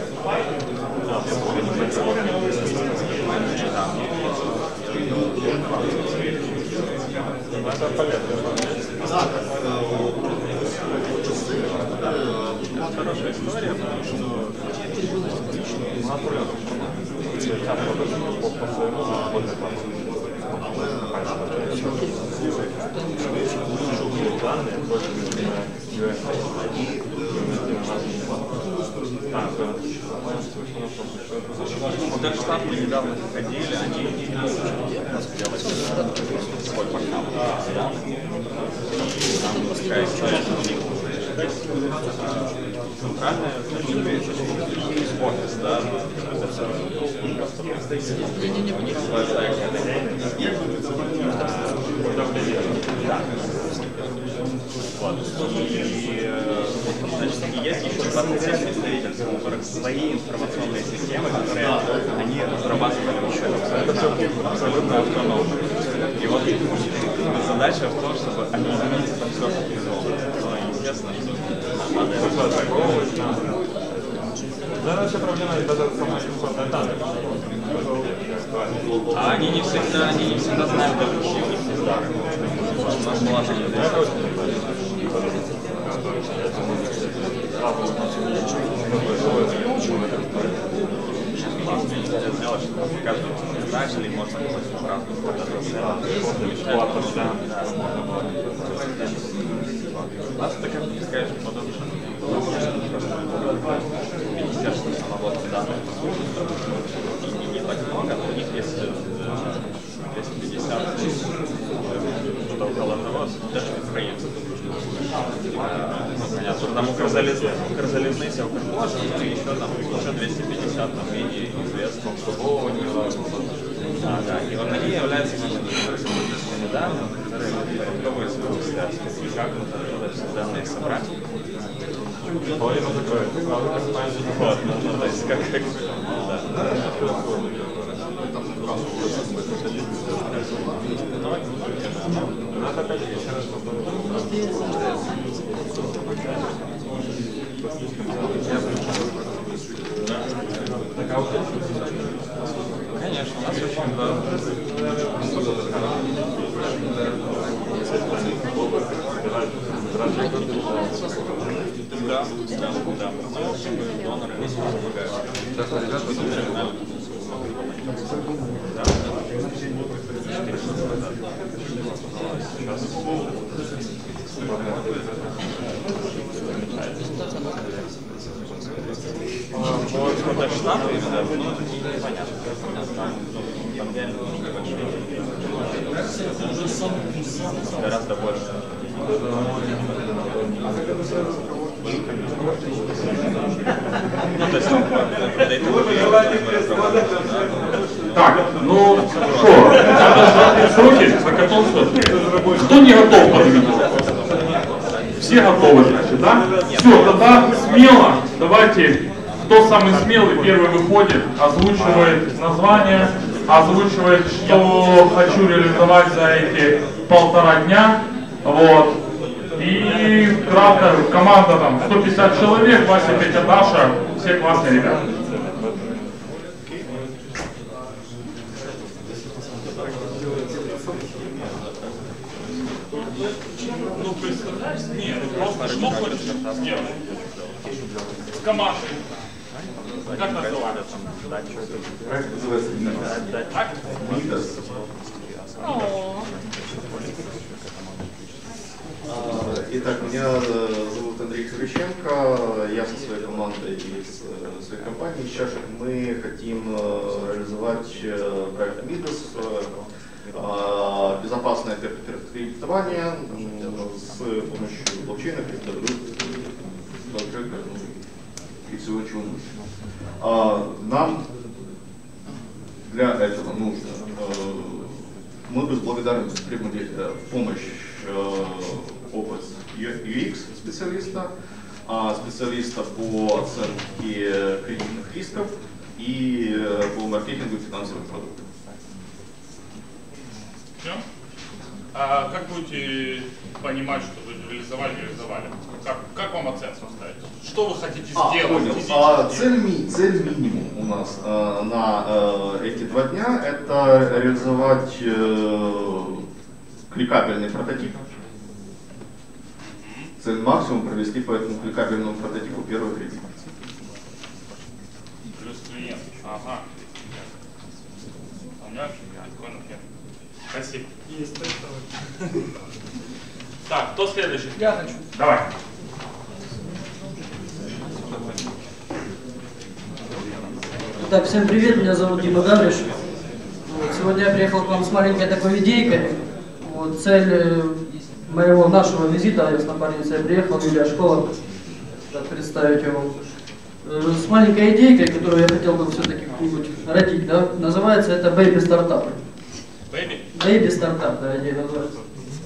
Это полезно. Это хорошая история, потому что у нас данные больше вот этот штаб мы недавно ходили, они делают свой портал. Там такая история, что у них центральная офис, да, у них своя сайта. Да. Вот. И, значит, есть еще двадцать семь представительств, у которых свои информационные системы, которые они разрабатывали еще. Это все абсолютно автономно. И вот задача в том, чтобы объединить это все как изолировать. Но, естественно, что надо это запаковывать. Да, наша проблема — это самая информационная данная. А они не всегда, они не всегда знают, как вообще у них есть данные. У нас была такая сделать, чтобы каждого создателя можно было разных у нас это, как ты скажешь, подобно министерство самого данных и не так много, но у них есть двести пятьдесят что-то около того, даже украинцев. Понятно, там укрзалезные все укрпожи, ну и еще там еще двести пятьдесят там менее известных. А, да, и вот они являются нашими данными, которые порядковые своего государства. И как мы тогда все данные собрать? Ой, ну такое. Вот, ну, то есть как... Да. Надо опять еще раз конечно, у нас очень много. Да, да, да. Мы доноры весь помогаем. Да, вот это штаб именно, ну, непонятно. Там, там реально небольшие. Гораздо больше. Ну, то есть, так, ну что, надо сжать сроки, хакатон стоит. Кто не готов подвинуть? Все готовы, значит, да? Все, тогда смело, давайте, кто самый смелый, первый выходит, озвучивает название, озвучивает, что хочу реализовать за эти полтора дня, вот. И кратко, команда там сто пятьдесят человек, Вася, Петя, Даша, все классные ребята. Ну, представляешь? Нет, просто что хочешь сделать? С командой. Как называется? Проект называется «Мидас». О. Итак, меня зовут Андрей Хрущенко, я со своей командой из своей компании сейчас мы хотим реализовать проект Мидас, безопасное кредитование с помощью блокчейна, криптовалют и всего чего нужно. Нам для этого нужно, мы бы с благодарностью прибыли в помощь опыт ю экс специалиста, специалиста по оценке кредитных рисков и по маркетингу финансовых продуктов. Все? А как будете понимать, что вы реализовали, реализовали? Как, как вам оценку ставить? Что вы хотите а, сделать? Понял. А, цель, ми, цель минимум у нас а, на а, эти два дня — это реализовать а, кликабельный прототип. Цель максимум провести по этому кликабельному прототипу первый кредит. Плюс клиент. Ага. Понятно? Спасибо. Есть, так, кто следующий? Я хочу. Давай. Так, всем привет, меня зовут Дима Гавриш. Вот, сегодня я приехал к вам с маленькой такой идейкой. Вот, цель моего нашего визита, я с напарницей приехал, Юлия Школа, представить его. С маленькой идейкой, которую я хотел бы все-таки как-нибудь родить, да, называется это Baby Startup. Baby? Baby Startup, да, идея называется.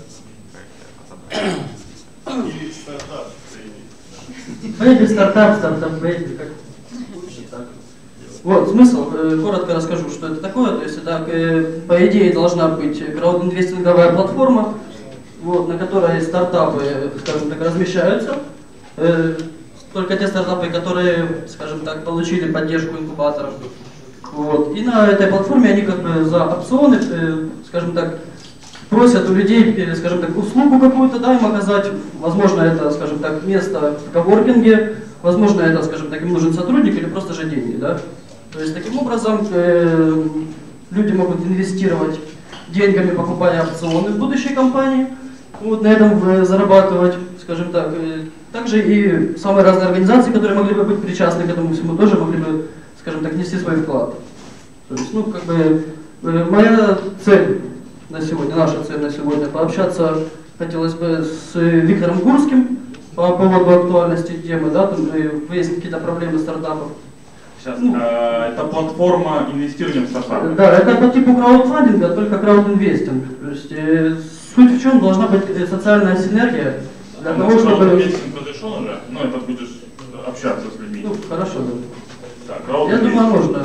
Или стартап. Baby Startup, Startup Baby, как лучше так. Вот, смысл, э, коротко расскажу, что это такое. То есть это, э, по идее, должна быть краудинвестинговая платформа, вот, на которой стартапы, скажем так, размещаются. Э, только те стартапы, которые, скажем так, получили поддержку инкубаторов. Вот. И на этой платформе они как бы за опционы, э, скажем так, просят у людей, э, скажем так, услугу какую-то, да, им оказать. Возможно, это, скажем так, место в коворкинге, возможно, это, скажем так, им нужен сотрудник или просто же деньги, да. То есть таким образом э, люди могут инвестировать деньгами, покупая опционы в будущей компании, вот, на этом э, зарабатывать, скажем так. Э, также и самые разные организации, которые могли бы быть причастны к этому всему, тоже могли бы, скажем так, нести свой вклад. То есть, ну, как бы, э, моя цель на сегодня, наша цель на сегодня, пообщаться хотелось бы с Виктором Гурским по поводу актуальности темы, да, там выяснить какие-то проблемы стартапов. Сейчас, ну, э, это платформа инвестирования в стартапы. Да, это по типу краудфандинга, только краудинвестинг. То есть э, суть в чем должна быть социальная синергия для а того, чтобы... Краудинвестинг разрешен уже? Ну, это будешь общаться с людьми. Ну, хорошо, да. да. Так, я думаю, можно.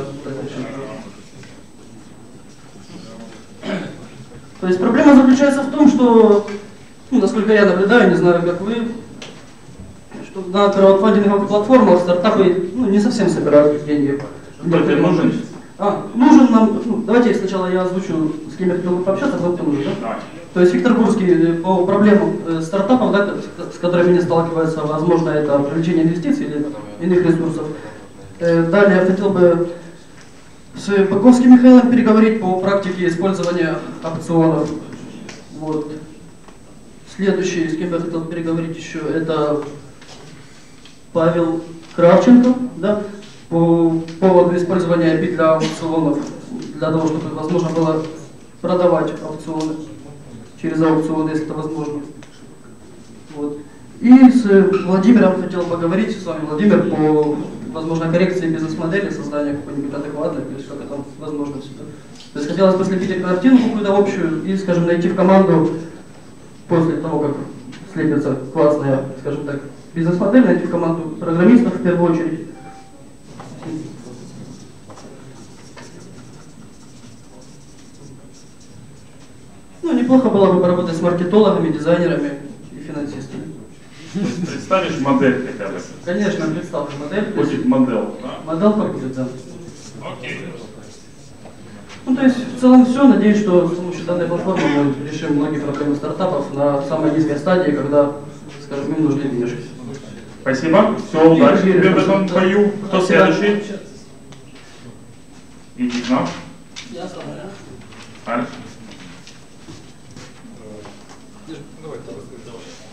То есть проблема заключается в том, что, ну, насколько я наблюдаю, не знаю, как вы, что на краудфандинговых платформах стартапы, ну, не совсем собирают деньги. Кто тебе нужен? А, нужен нам, ну, давайте сначала я озвучу, с кем я хотел бы пообщаться, потом кто нужен, да? Давай. То есть Виктор Гурский по проблемам э, стартапов, да, с которыми они сталкиваются, возможно, это привлечение инвестиций или иных ресурсов. Э, далее я хотел бы с Баковским Михаилом переговорить по практике использования опционов. Вот. Следующий, с кем я хотел переговорить еще, это Павел Кравченко, да, по поводу использования эй пи ай для аукционов, для того, чтобы возможно было продавать аукционы через аукционы, если это возможно. Вот. И с Владимиром хотел поговорить, с вами, Владимир, по, возможно, коррекции бизнес-модели, создания какой-нибудь адекватной, то есть как это возможно всегда. То есть хотелось бы слепить картину какую-то общую и, скажем, найти в команду, после того, как слепится классная, скажем так, бизнес-модель, найти в команду программистов в первую очередь. Ну, неплохо было бы поработать с маркетологами, дизайнерами и финансистами. Представишь модель хотя бы? Конечно, представлю модель. Будет модель, да? Моделька будет, да. Окей. Ну, то есть, в целом все. Надеюсь, что с помощью данной платформы мы решим многие проблемы стартапов на самой низкой стадии, когда, скажем, им нужны денежки. Спасибо. Все, удачи тебе в этом бою. Кто следующий? Иди к нам. Я сам. Альф.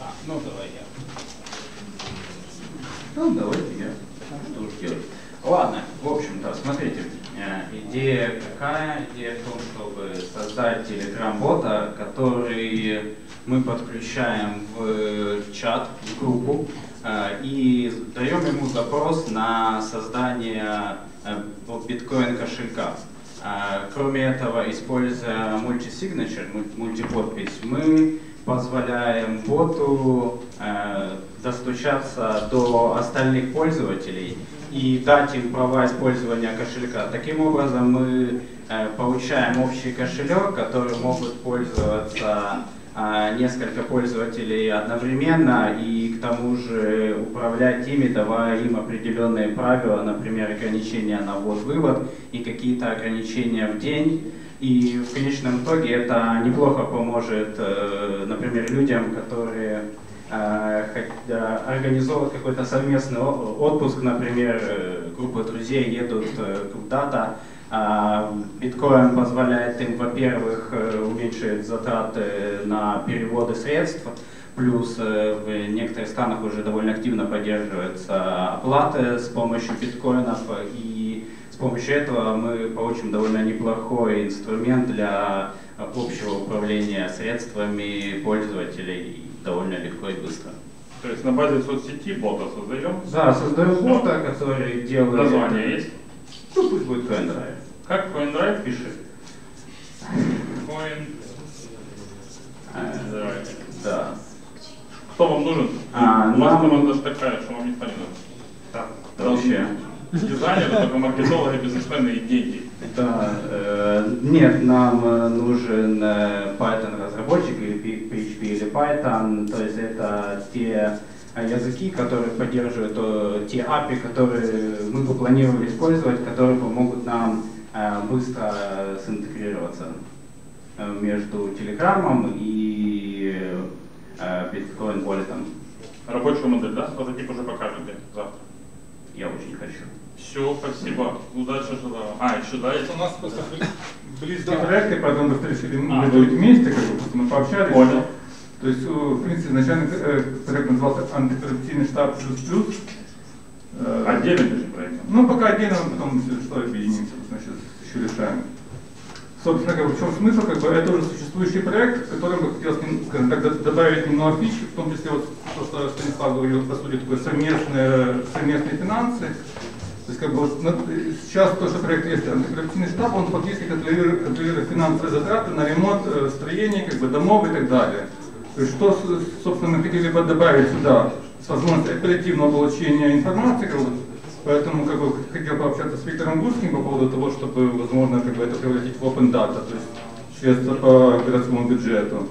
Ну, давайте я. Что уж делать. Ладно, в общем-то, смотрите, идея какая? Идея в том, чтобы создать телеграм-бота, который мы подключаем в чат, в группу, и даем ему запрос на создание биткоин-кошелька. Кроме этого, используя мультисигнатур, мультиподпись, мы позволяем боту достучаться до остальных пользователей и дать им права использования кошелька. Таким образом, мы э, получаем общий кошелек, которым могут пользоваться э, несколько пользователей одновременно, и к тому же управлять ими, давая им определенные правила, например, ограничения на ввод-вывод и какие-то ограничения в день. И в конечном итоге это неплохо поможет, э, например, людям, которые организовывать какой-то совместный отпуск, например, группа друзей едут куда-то. Биткоин позволяет им, во-первых, уменьшить затраты на переводы средств, плюс в некоторых странах уже довольно активно поддерживаются оплаты с помощью биткоинов, и с помощью этого мы получим довольно неплохой инструмент для общего управления средствами пользователей довольно легко и быстро. То есть на базе соцсети бота создаем? Да, создаем бота, который делает... Название есть? Ну, пусть будет CoinDrive. Как CoinDrive пишет? Coin... Drive. Да. Кто вам нужен? А, У вас нам... команда же такая, что вам никто не нужен. Да, вообще. Дизайнеры, только маркетологи, бизнесмены и деньги. Да, э, нет, нам нужен э, Python-разработчик или пи эйч пи или Python, то есть это те языки, которые поддерживают э, те эй пи ай, которые мы бы планировали использовать, которые помогут нам э, быстро синтегрироваться э, между Телеграмом и э, Bitcoin Wallet'ом. Рабочую модель, да? Прототип уже покажете завтра. Я очень хочу. Все, спасибо. Удачи желаю. А, еще да, есть? У нас просто близкие проекты, поэтому мы решили быть вместе, как бы мы пообщались. Понял. То есть, в принципе, изначально проект назывался антикоррупционный штаб плюс-плюс. Отдельный же проект? Ну, пока отдельно, потом, если что, объединимся, сейчас еще решаем. Собственно, как бы, в чем смысл? Как бы, это уже существующий проект, в котором бы хотелось, скажем так, добавить немного фич, в том числе вот то, что Станислав говорил, по сути, такое совместные, совместные финансы. То есть, как бы, вот, сейчас то, что проект есть антикоррупционный штаб, он фактически контролирует, контролирует финансовые затраты на ремонт э, строений, как бы, домов и так далее. То есть, что, собственно, мы хотели бы добавить сюда, с возможностью оперативного получения информации, как бы, поэтому, как бы, хотел пообщаться с Виктором Гурским по поводу того, чтобы, возможно, как бы, это превратить в open data, то есть средства по городскому бюджету.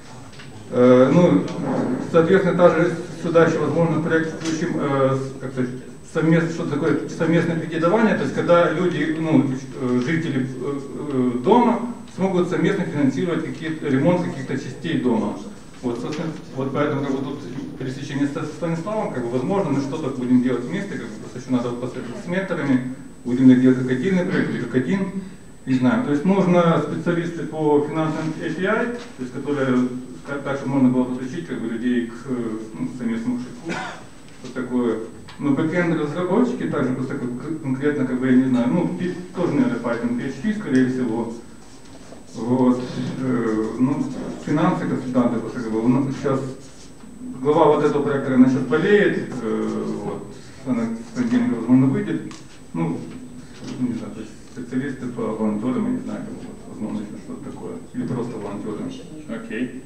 Э, ну, соответственно, также сюда еще, возможно, проект включим, э, как сказать, совместно, что такое совместное кредитование, то есть когда люди, ну, жители дома смогут совместно финансировать какие-то ремонт каких-то частей дома. Вот, собственно, вот поэтому как бы тут пересечение со Станиславом, как бы, возможно, мы что-то будем делать вместе, как бы, просто еще надо посоветоваться с менторами, будем ли делать как отдельный проект или как один, не знаю. То есть нужно специалисты по финансовым эй пи ай, то есть которые так, чтобы можно было подключить, как бы, людей к, ну, совместному кошельку, вот такое. Ну, бэкэнд разработчики также просто конкретно, как бы, я не знаю, ну, тоже, наверное, Python, пи эйч пи, скорее всего. Вот. Э, ну, финансы, консультанты, просто, как бы, ну, сейчас глава вот этого проекта, она сейчас болеет, э, вот, она с понедельника, возможно, выйдет. Ну, не знаю, то есть специалисты по волонтерам, я не знаю, как, вот, возможно, это что-то такое. Или просто волонтеры. Окей.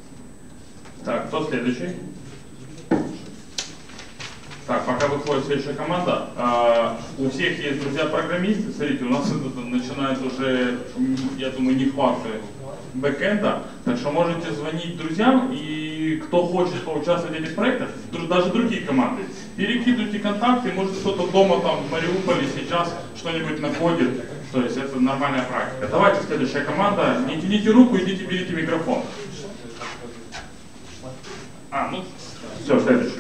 Так, кто следующий? Так, пока выходит следующая команда, а, у всех есть друзья-программисты, смотрите, у нас это начинает уже, я думаю, нехватка бэкэнда, так что можете звонить друзьям, и кто хочет поучаствовать в этих проектах, даже другие команды, перекидывайте контакты, может кто-то дома там в Мариуполе сейчас что-нибудь находит, то есть это нормальная практика. Давайте следующая команда, не тяните руку, идите берите микрофон. А, ну, все, следующий.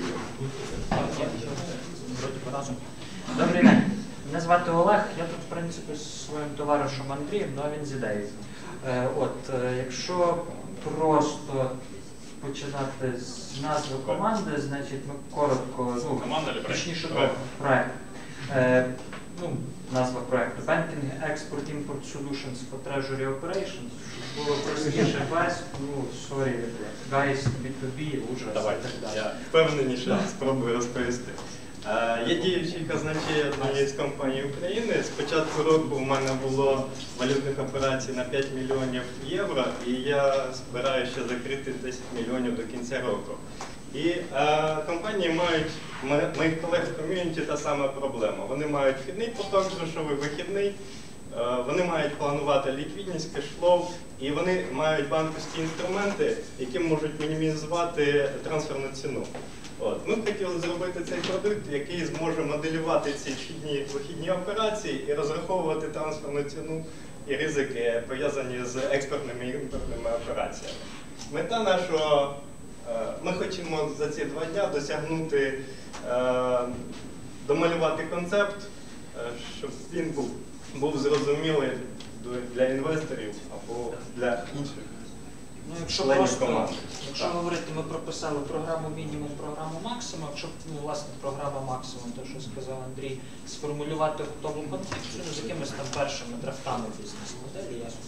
Добрий день, мене звати Олег, я тут, в принципі, з своїм товаришем Андрієм, ну а він з ідеєю. Е, от, е, якщо просто починати з назви команди, значить ми коротко, ну, команда чи проект? точніше, Проект. проект. Е, ну, назва проекту Banking Export Import Solutions for Treasury Operations. Щоб було простіше весь, ну, sorry, guys, бі ту бі, ужас і Давайте, так далі. я впевненіше спробую розповісти. Е, Я діючий казначей однієї з компаній України. З початку року у мене було валютних операцій на п'ять мільйонів євро, і я збираю ще закрити десять мільйонів до кінця року. І е, компанії мають, мо- моїх колег в ком'юніті та сама проблема. Вони мають вхідний поток, грошовий вихідний, е, вони мають планувати ліквідність, кешфлоу, і вони мають банківські інструменти, які можуть мінімізувати трансферну ціну. От. Ми б хотіли зробити цей продукт, який зможе моделювати ці вхідні вихідні операції і розраховувати трансферну ціну і ризики, пов'язані з експортними і імпортними операціями. Мета нашого, е, ми хочемо за ці два дня досягнути, е, домалювати концепт, е, щоб він був, був зрозумілий для інвесторів або для інших. Ну, якщо членів просто, команди. якщо Так. говорити, ми прописали програму мінімум, програму максимум, якщо ну, власне програма максимум, те, що сказав Андрій, сформулювати готову концепцію, ну, з якимись там першими драфтами бізнес-моделі, ясно,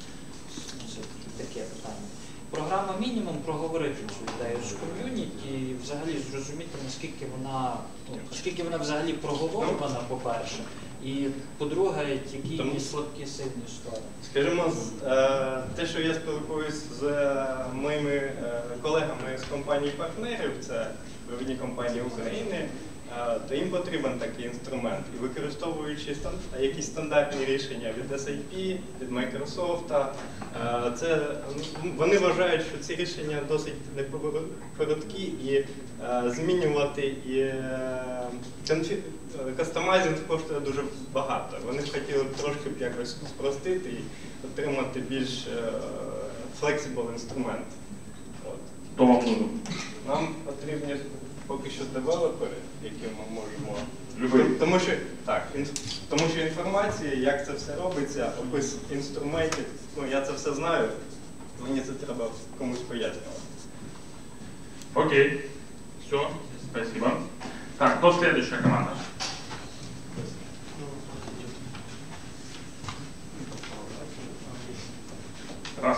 це таке питання. Програма мінімум проговорити цю ідею з ком'юніті і взагалі зрозуміти, наскільки вона, ну, наскільки вона взагалі проговорювана, по-перше, і по-друге, які Тому- її слабкі сильні сторони. Скажімо, з- е, те, що я спілкуюсь з е, моїми е, колегами з компаній-партнерів, це провідні компанії України, е, то їм потрібен такий інструмент. І використовуючи стан- якісь стандартні рішення від ес ей пі, від Microsoft, е, це, ну, вони вважають, що ці рішення досить неповороткі і е, змінювати і е, конфі- кастомайзинг коштує дуже багато. Вони б хотіли б трошки б якось спростити і отримати більш флексибл інструмент. От. Хто вам нужен? Нам потрібні поки що девелопери, які ми можемо. Любий. Тому що так, ін- тому що інформація, як це все робиться, опис інструментів, ну я це все знаю, мені це треба комусь пояснювати. Окей. Все, спасибо. Так, кто следующая команда? Раз.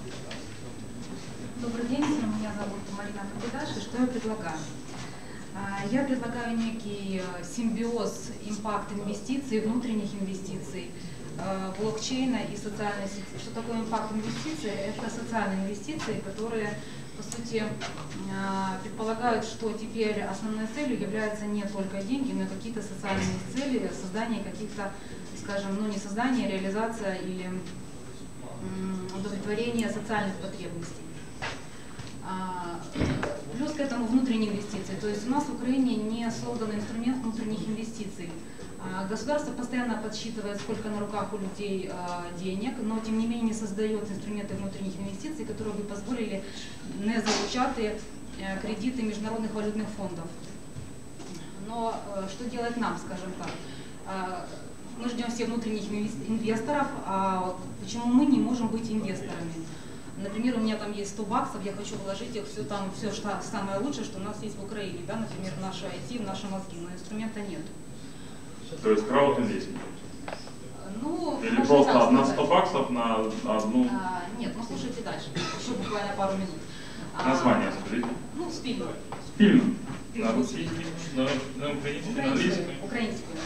Добрый день, меня зовут Марина Капиташ, и что я предлагаю? А, Я предлагаю некий э, симбиоз импакт-инвестиций, внутренних инвестиций, э, блокчейна и социальной сети. Что такое импакт-инвестиции? Это социальные инвестиции, которые, по сути, э, предполагают, что теперь основной целью являются не только деньги, но и какие-то социальные цели, создание каких-то, скажем, ну не создание, а реализация или м, удовлетворение социальных потребностей. А, Плюс к этому внутренние инвестиции. То есть у нас в Украине не создан инструмент внутренних инвестиций. А, Государство постоянно подсчитывает, сколько на руках у людей а, денег, но тем не менее не создает инструменты внутренних инвестиций, которые бы позволили не залучати э, кредиты международных валютных фондов. Но э, что делать нам, скажем так? А, Мы ждем все внутренних инвес- инвесторов, а вот почему мы не можем быть инвесторами? Например, у меня там есть сто баксов, я хочу вложить их все там, все что самое лучшее, что у нас есть в Украине, да, например, наше ай ти, наши мозги, но инструмента нет. То есть краудинвестинг? Ну, Или можно просто так на сказать. сто баксов на одну... А, нет, ну слушайте дальше, еще буквально пару минут. А, Название скажите. Ну, спильно. Спильно. На русский, на, на украинский, на английский. Украинскую.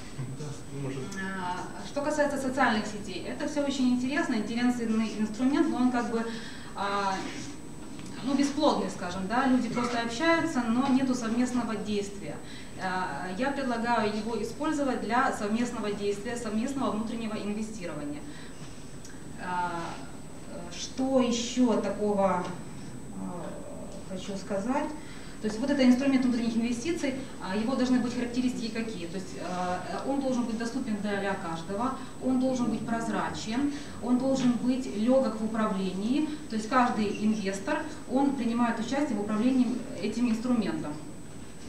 А, Что касается социальных сетей, это все очень интересно, интересный инструмент, но он как бы а, ну, бесплодный, скажем, да, люди просто общаются, но нету совместного действия. А, Я предлагаю его использовать для совместного действия, совместного внутреннего инвестирования. А, Что еще такого а, хочу сказать? То есть вот это инструмент внутренних инвестиций, а, его должны быть характеристики какие? То есть э, он должен быть доступен для каждого, он должен быть прозрачен, он должен быть легок в управлении, то есть каждый инвестор, он принимает участие в управлении этим инструментом.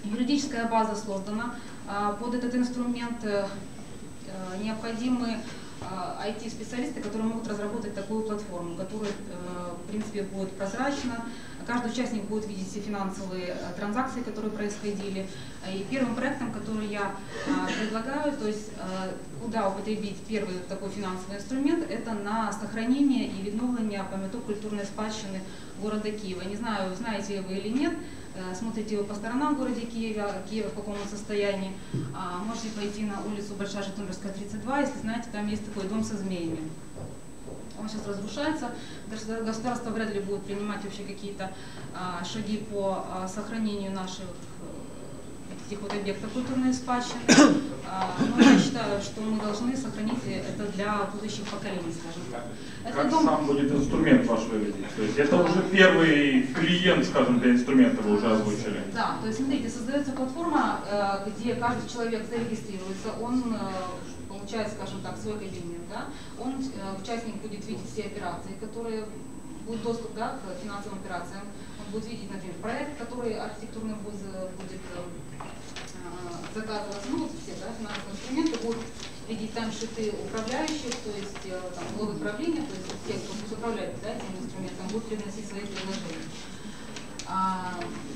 Юридическая база создана, а, под этот инструмент э, необходимы ай ти-специалисты, которые могут разработать такую платформу, которая, в принципе, будет прозрачна. Каждый участник будет видеть все финансовые транзакции, которые происходили. И первым проектом, который я предлагаю, то есть куда употребить первый такой финансовый инструмент, это на сохранение и відновлення пам'яток культурной спадщины города Киева. Не знаю, знаете вы или нет, смотрите вы по сторонам в городе Киева, Киева в каком он состоянии. Можете пойти на улицу Большая Житомирская, тридцать два, если знаете, там есть такой дом со змеями. Он сейчас разрушается, государство вряд ли будет принимать вообще какие-то а, шаги по а, сохранению наших этих вот объектов культурной спадщины. А, но я считаю, что мы должны сохранить это для будущих поколений, скажем так. Это как дом... сам будет инструмент ваш выглядеть? То есть это уже первый клиент, скажем, для инструмента вы уже озвучили. Да, то есть смотрите, создается платформа, где каждый человек зарегистрируется, он получает, скажем так, свой кабинет, да? Он, участник будет видеть все операции, которые будут доступ, да, к финансовым операциям. Он будет видеть, например, проект, который архитектурный будет, будет заказываться, ну вот все, да, финансовые инструменты, будут видеть там шиты управляющих, то есть там главы правления, то есть те, кто будет управлять, да, этим инструментом, будут приносить свои предложения. А,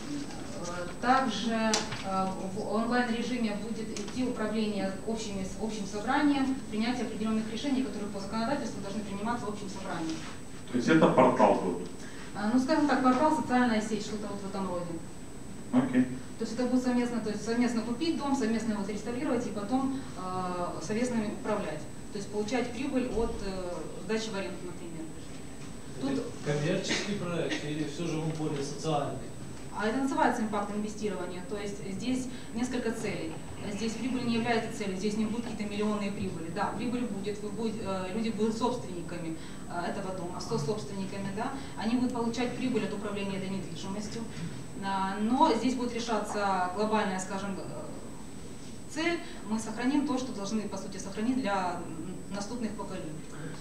также а, в онлайн-режиме будет идти управление общими, общим собранием, принятие определенных решений, которые по законодательству должны приниматься общим собранием. То есть это портал будет? А, ну, скажем так, портал, социальная сеть, что-то вот в этом роде. Окей. То есть это будет совместно, то есть совместно купить дом, совместно его отреставрировать и потом э, совместно управлять. То есть получать прибыль от э, сдачи в аренду, например. Тут... Коммерческий проект или все же он более социальный? А это называется импакт инвестирования. То есть здесь несколько целей. Здесь прибыль не является целью, здесь не будут какие-то миллионные прибыли. Да, прибыль будет, вы будете, э, люди будут собственниками э, этого дома, со-собственниками, да. Они будут получать прибыль от управления этой недвижимостью. Но здесь будет решаться глобальная, скажем, цель. Мы сохраним то, что должны, по сути, сохранить для наступных поколений.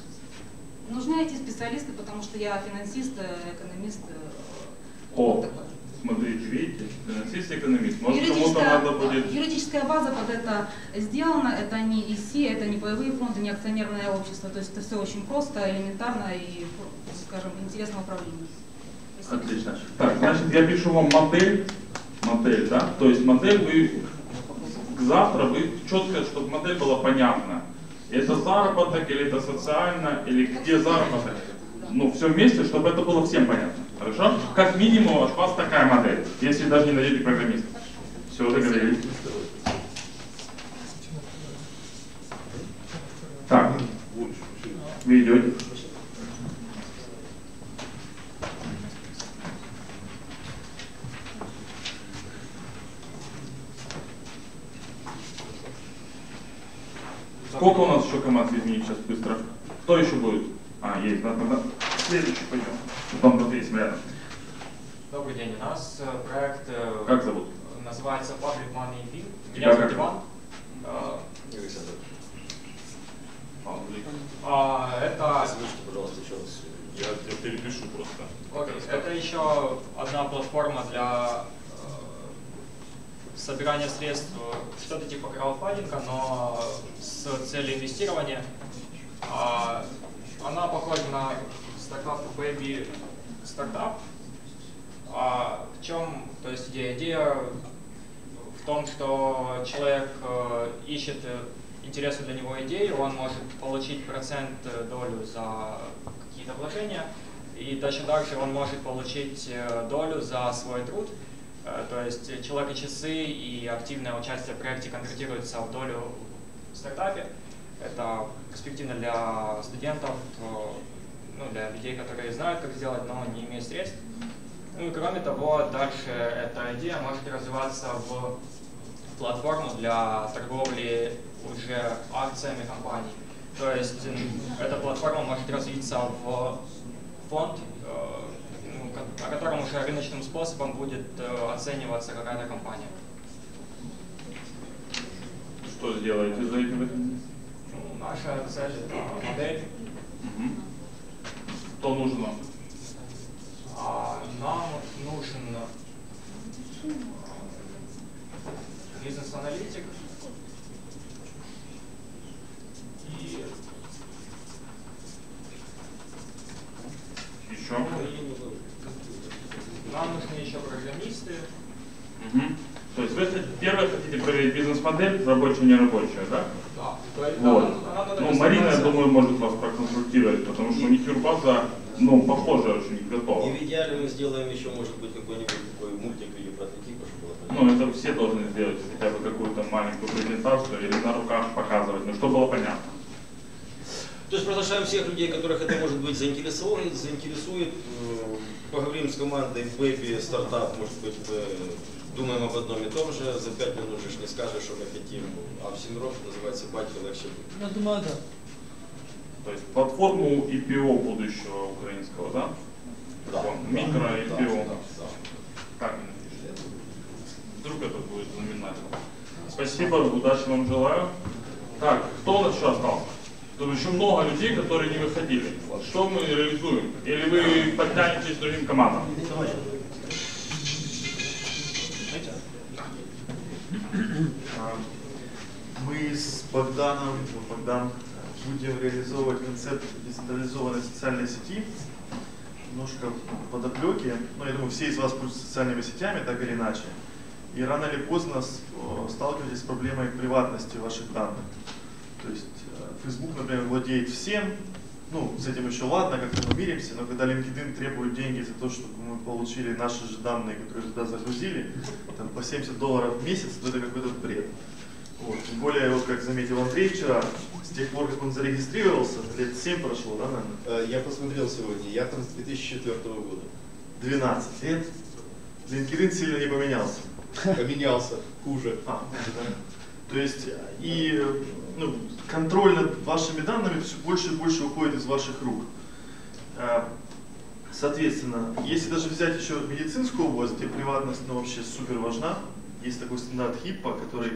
Нужны эти специалисты, потому что я финансист, экономист. О, вот смотрите, видите, финансист, экономист. Может, кому-то юридическая, надо будет... юридическая база под это сделана. Это не и эс и, это не паевые фонды, не акционерное общество. То есть это все очень просто, элементарно и, скажем, интересно управление. Отлично. Так, значит, я пишу вам модель, модель, да, то есть модель вы завтра вы четко, чтобы модель была понятна. Это заработок или это социально, или где заработок. Ну, все вместе, чтобы это было всем понятно. Хорошо? Как минимум от вас такая модель, если даже не найдете программиста. Все, договорились. Так, вы идете. Сколько у нас еще команд, извините, сейчас быстро. Кто еще будет? А, есть, да, тогда следующий пойдем. Потом вот есть рядом. Добрый день, у нас проект как зовут? Называется Public Money Fee. Тебя Меня зовут как? Иван. А, это... Озвучьте, пожалуйста, еще раз. Я, я перепишу просто. Окей, это еще одна платформа для собирания средств, что-то типа краудфандинга, но с целью инвестирования. А, она похожа на стартап Baby Startup. А в чем, то есть идея? Идея в том, что человек э, ищет интересную для него идею, он может получить процент долю за какие-то вложения, и точно так же он может получить долю за свой труд. То есть человек и часы и активное участие в проекте конвертируются в долю в стартапе. Это перспективно для студентов, ну, для людей, которые знают, как сделать, но не имеют средств. Ну и кроме того, дальше эта идея может развиваться в платформу для торговли уже акциями компаний. То есть эта платформа может развиться в фонд, о котором уже рыночным способом будет оцениваться какая-то компания. Что сделаете за этим? Ну, наша цель — это модель. Угу. Что нужно? А нам нужен бизнес-аналитик и еще программисты. Угу. То есть вы первое хотите проверить бизнес-модель, рабочая, нерабочая, да? Да. То есть, вот. она, она, ну, Марина, я думаю, может вас проконсультировать, потому что у них юрбаза, ну, похожая очень готова. И в идеале мы сделаем еще, может быть, какой-нибудь такой мультик или прототип, чтобы было понятно. Ну, это все должны сделать хотя бы какую-то маленькую презентацию или на руках показывать, ну, чтобы было понятно. То есть приглашаем всех людей, которых это может быть заинтересует, заинтересует. Поговорим с командой Baby стартап, может быть, думаем об одном и том же. За пять минут же не скажешь, что мы хотим. А всемиром, что называется, батька легче будет. Я думаю, да. То есть платформу и пи о будущего украинского, да? Да. Микро и пи о. Да, да, да. Как они напишут? Вдруг это будет знаменательно. Спасибо, удачи вам желаю. Так, кто у нас еще остался? Тут еще много людей, которые не выходили. Что мы реализуем? Или вы подтянетесь к другим командам? Мы с Богданом, Богдан будем реализовывать концепт децентрализованной социальной сети. Немножко подоплеки. Ну, я думаю, все из вас пользуются социальными сетями, так или иначе. И рано или поздно сталкиваетесь с проблемой приватности ваших данных. То есть Facebook, например, владеет всем. Ну, с этим еще ладно, как-то мы миримся, но когда LinkedIn требует деньги за то, чтобы мы получили наши же данные, которые туда загрузили, там, по семьдесят долларов в месяц, то это какой-то бред. Вот. Тем более, вот как заметил Андрей вчера, с тех пор, как он зарегистрировался, лет семь прошло, да, наверное? Я посмотрел сегодня, я там с две тысячи четвёртого года. двенадцать лет. LinkedIn сильно не поменялся. Поменялся, хуже. А, да. То есть, и ну, контроль над вашими данными все больше и больше уходит из ваших рук. Соответственно, если даже взять еще медицинскую область, где приватность ну, вообще супер важна, есть такой стандарт хиппа, который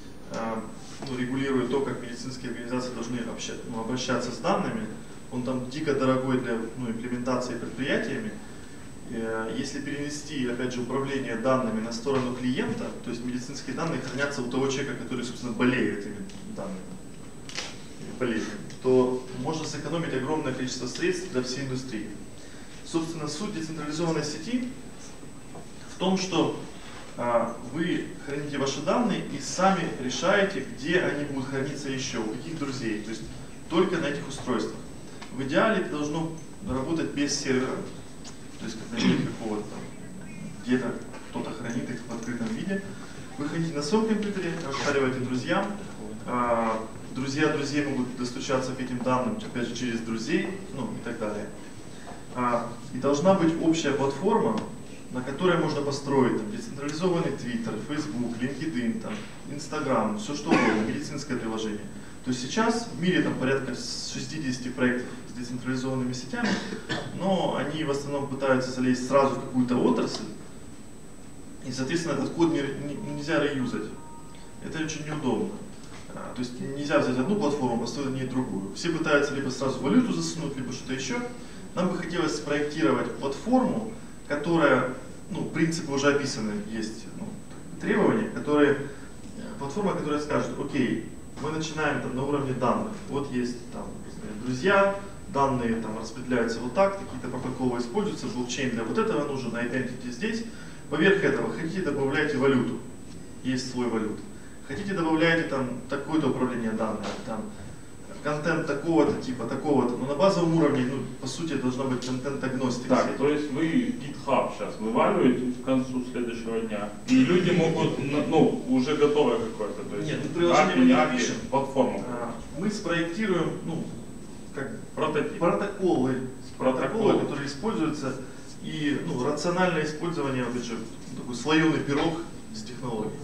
ну, регулирует то, как медицинские организации должны общаться, ну, обращаться с данными. Он там дико дорогой для ну, имплементации предприятиями. Если перенести, опять же, управление данными на сторону клиента, то есть медицинские данные хранятся у того человека, который, собственно, болеет этими данными, болезнью, то можно сэкономить огромное количество средств для всей индустрии. Собственно, суть децентрализованной сети в том, что а, вы храните ваши данные и сами решаете, где они будут храниться еще, у каких друзей, то есть только на этих устройствах. В идеале это должно работать без сервера. То есть, когда нет какого-то где-то кто-то хранит их в открытом виде. Вы хотите на своем компьютере, расшариваете друзьям. Друзья друзей могут достучаться к этим данным, опять же, через друзей, ну и так далее. И должна быть общая платформа, на которой можно построить там, децентрализованный Twitter, Facebook, LinkedIn, там, Instagram, все что угодно, медицинское приложение. То есть сейчас в мире там порядка шестидесяти проектов с децентрализованными сетями, но они в основном пытаются залезть сразу в какую-то отрасль, и, соответственно, этот код не, не, нельзя реюзать. Это очень неудобно. А, то есть нельзя взять одну платформу, построить на ней другую. Все пытаются либо сразу валюту засунуть, либо что-то еще. Нам бы хотелось спроектировать платформу, которая, ну, принципы уже описаны, есть ну, требования, которые, платформа, которая скажет, окей, мы начинаем там, на уровне данных. Вот есть там, друзья, данные там, распределяются вот так, какие-то протоколы используются, блокчейн для вот этого нужен, identity здесь. Поверх этого хотите добавляйте валюту, есть слой валют. Хотите добавляйте там такое-то управление данными, там контент такого-то типа, такого-то. Но на базовом уровне, ну, по сути, должна быть контент-агностика. Так, то есть вы GitHub сейчас вываливаете к концу следующего дня, и люди могут, ну, уже готовое какое-то. То есть, нет, ну, приложение мы не напишем. Платформу. А, мы спроектируем, ну, как прототип. протоколы, протоколы, протоколы, которые используются, и ну, рациональное использование, опять же, такой слоеный пирог с технологией.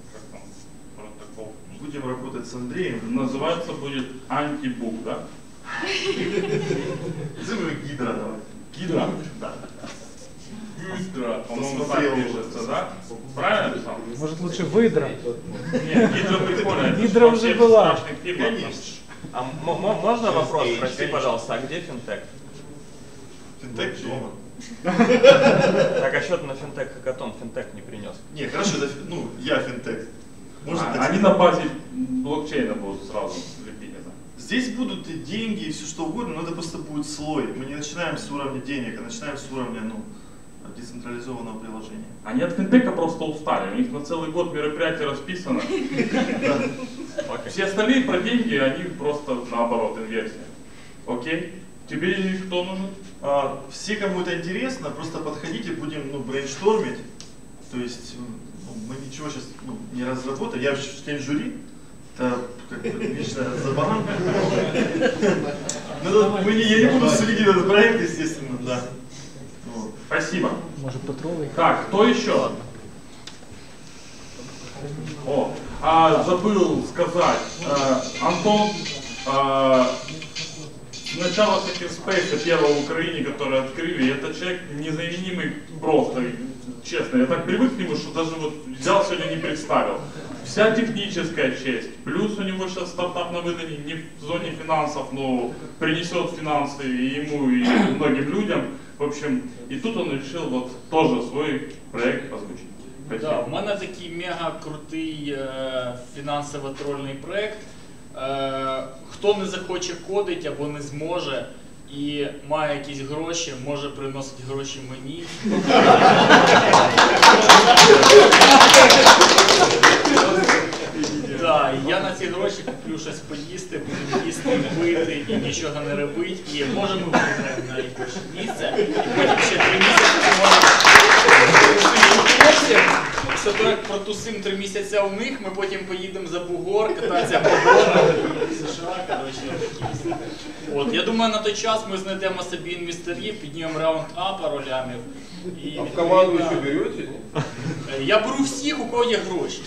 Будем работать с Андреем. Называться будет антибук, да? Назовем Гидра, давай. Гидра? Да. Гидра, по-моему, так пишется, да? Правильно написал? Может лучше выдра? Нет, Гидра прикольная. Гидра уже была. Конечно. А можно вопрос? Прости, пожалуйста, а где финтех? Финтех дома. Так, а счет на финтех хакатон финтех не принес? Не, хорошо, это, ну, я финтех. Можно а, они на базе блокчейна будут сразу лепить это? Здесь будут и деньги, и все что угодно, но это просто будет слой. Мы не начинаем с уровня денег, а начинаем с уровня ну, децентрализованного приложения. Они от финтека просто устали, у них на целый год мероприятие расписано. Все остальные про деньги, они просто наоборот, инверсия. Окей? Тебе кто нужен? А, все, кому это интересно, просто подходите, будем ну, брейнштормить. То есть ну, мы ничего сейчас ну, не разработаем. Я член жюри. Это как бы личная забаганка. Ну, я не буду судить этот проект, естественно, да. Спасибо. Может, потрогай? Так, кто еще? О, а, забыл сказать, а, Антон, а, с начала Hackerspace, первого в Украине, который открыли, это человек незаменимый просто, честно. Я так привык к нему, что даже вот взял сегодня не представил. Вся техническая часть, плюс у него сейчас стартап на выдании не в зоне финансов, но принесет финансы и ему, и многим людям. В общем, и тут он решил вот тоже свой проект озвучить. Да, у мене такий мега крутий е, фінансово-трольний проект. Е, хто не захоче кодити або не зможе і має якісь гроші, може приносити гроші мені. Да, і я на ці гроші куплю щось поїсти, буду їсти, пити і нічого не робити. І може ми виграємо навіть перше місце, і потім ще три місяці можемо. Якщо так протусим три місяці у них, ми потім поїдемо за бугор, кататися по горах і в США, коротше, такі. От, я думаю, на той час ми знайдемо собі інвесторів, піднімемо раунд А пару лямів. І, а в команду ще берете? Я беру всіх, у кого є гроші.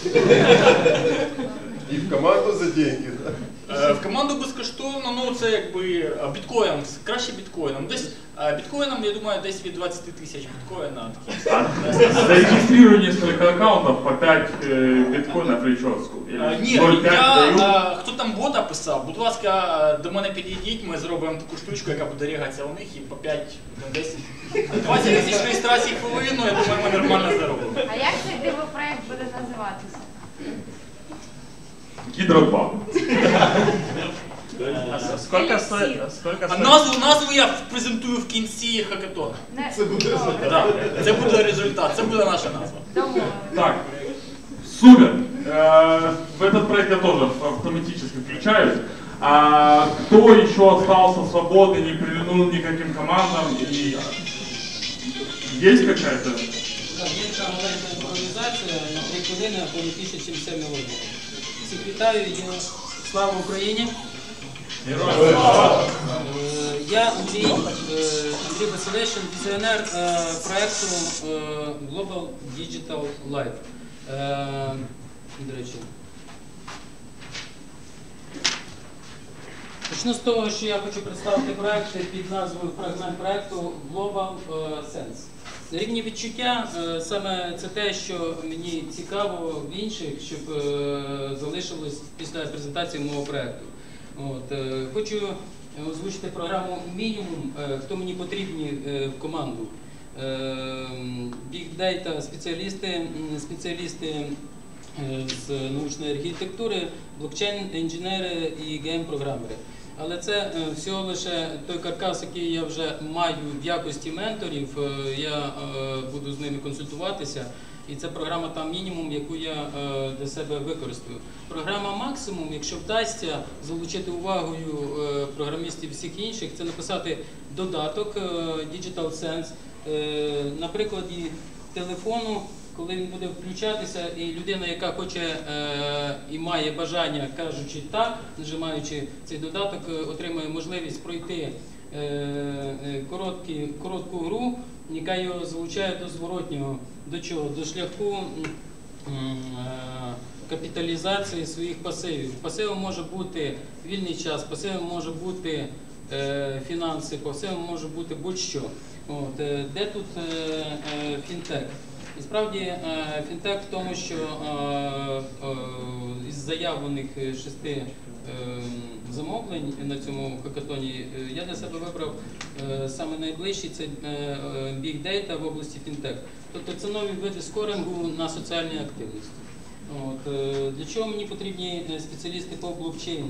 І в команду за деньги, так? В команду безкоштовно, ну це якби біткоїном, краще біткоїном. Десь біткоїном, я думаю, десь від двадцять тисяч біткоїна. Зарегистрирую несколько аккаунтов по пять биткоинов или что? Ні, я, хто там бота писав, будь ласка, до мене підійдіть, ми зробимо таку штучку, яка буде регатися у них і по п'ять, десять, двадцять тисяч реєстрацій хвилину, я думаю, ми нормально заробимо. А як цей дивопроект буде називатися? Гидро два. А сколько стоит? А назву, назву я презентую в кінці хакатону. Це буде результат. Да, це буде результат, це буде наша назва. Так, супер. Э, в этот проект я тоже автоматически включаюсь. А кто еще остался свободный, не прилинул никаким командам? И есть какая-то? Є маленька імпровізація на три хвилини або не більше, ніж сім мелодій. Всіх вітаю, є слава Україні! Героям слава! Я Андрій, Андрій Василишин, візіонер проєкту Global Digital Life. До речі, почну з того, що я хочу представити проєкт під назвою фрагмент проєкту Global Sense. На рівні відчуття саме це те, що мені цікаво в інших, щоб залишилось після презентації мого проєкту. От, хочу озвучити програму «Мінімум», хто мені потрібні в команду. Big Data спеціалісти, спеціалісти з научної архітектури, блокчейн-інженери і гейм-програмери. Але це всього лише той каркас, який я вже маю в якості менторів, я буду з ними консультуватися. І це програма там «Мінімум», яку я для себе використаю. Програма «Максимум», якщо вдасться залучити увагою програмістів всіх інших, це написати додаток Digital Sense на прикладі телефону, коли він буде включатися, і людина, яка хоче е, і має бажання, кажучи так, нажимаючи цей додаток, отримає можливість пройти е, короткі, коротку гру, яка його залучає до зворотнього, до чого? До шляху е, капіталізації своїх пасивів. Пасивом може бути вільний час, пасивом може бути е, фінанси, пасивом може бути будь-що. От, е, де тут е, е, фінтек? І справді фінтек в тому, що із заявлених шести замовлень на цьому хакатоні я для себе вибрав саме найближчий – це Big Data в області фінтек. Тобто це нові види скорингу на соціальній активності. От. Для чого мені потрібні спеціалісти по блокчейну?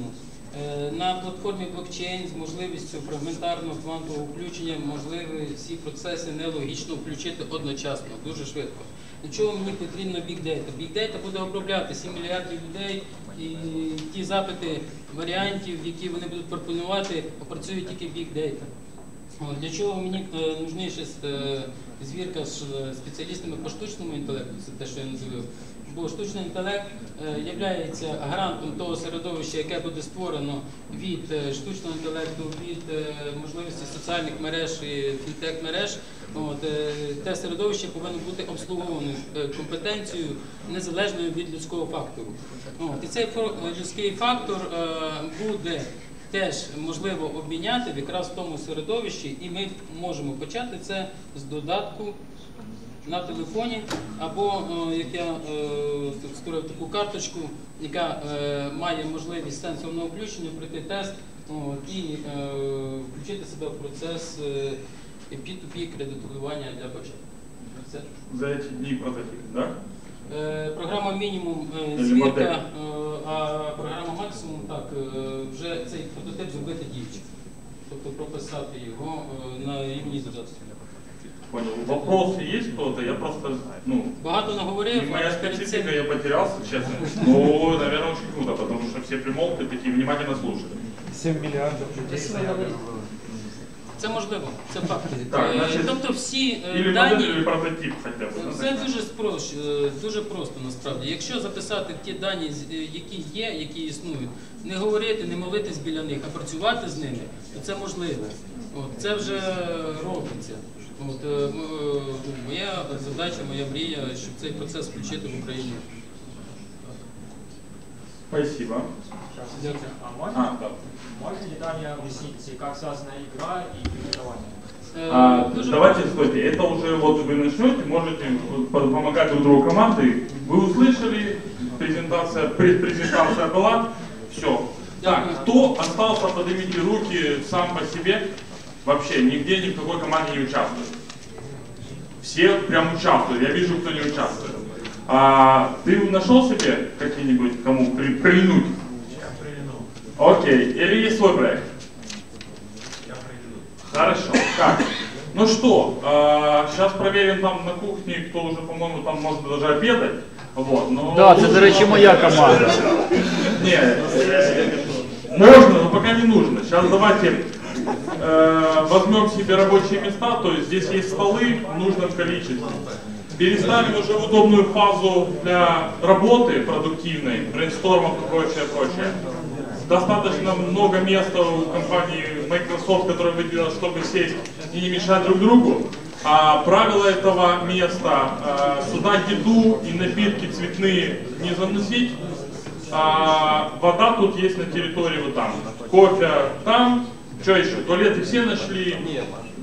На платформі блокчейн з можливістю фрагментарного квантового включення можливі всі процеси нелогічно включити одночасно, дуже швидко. Для чого мені потрібно Big Data? Big Data буде обробляти сім мільярдів людей, і ті запити варіантів, які вони будуть пропонувати, опрацюють тільки Big Data. Для чого мені нужна ще звірка з спеціалістами по штучному інтелекту, це те, що я називав. Бо штучний інтелект є гарантом того середовища, яке буде створено від штучного інтелекту, від можливості соціальних мереж і фінтех-мереж. Те середовище повинно бути обслуговане компетенцією, незалежною від людського фактору. І цей людський фактор буде теж можливо обміняти якраз в тому середовищі, і ми можемо почати це з додатку на телефоні, або, як я е, створив таку карточку, яка е, має можливість сенсорного включення, пройти тест от, і е, включити себе в процес е, пі ту пі кредитування для початку. Все. За ці дні прототип, так? Е, програма мінімум е, звірка, е, а програма максимум, так, е, вже цей прототип зробити дівчик. Тобто прописати його е, на рівні додатку. Понял. Вопросы есть кто-то? Я просто, ну, багато наговорив. Не моя специфика, я потерялся, честно. Но, наверное, очень круто, потому что все примолкли, такие внимательно слушали. сім мільярдів людей. Це можливо, це факт. Так, значить, тобто всі или дані, модель, или прототип хотя бы. це дуже, спрос, дуже просто насправді. Якщо записати ті дані, які є, які існують, не говорити, не молитись біля них, а працювати з ними, то це можливо. От, це вже робиться. От, е, моя задача, моя мрія, щоб цей процес включити в Україну. Спасибо. Дякую. А можно, а, да. можно детальнее объяснить, как связана игра и кредитование? А, давайте, стойте, это уже вот вы начнете, можете помогать друг другу команды. Вы услышали, презентация, предпрезентация была, все. Так, кто остался, поднимите руки сам по себе. Вообще нигде, ни в какой команде не участвует. Все прям участвуют. Я вижу, кто не участвует. А, ты нашел себе какие-нибудь, кому при, прильнуть? Я прильну. Окей. Или есть свой проект? Я прильну. Хорошо. Так. Ну что, а, сейчас проверим там на кухне, кто уже, по-моему, там может даже обедать. Вот, но да, це, до речі, моя команда. Нет. Можно, но пока не нужно. Сейчас давайте э, возьмем себе рабочие места, то есть здесь есть столы в нужном количестве. Переставим уже в удобную фазу для работы продуктивной, брейнстормов и прочее, прочее. Достаточно много места у компании Microsoft, которая выделила, чтобы сесть и не мешать друг другу. А правило этого места, э, сюда еду и напитки цветные не заносить. А вода тут есть на территории вот там. Кофе там. Что еще? Туалеты все нашли? Нет.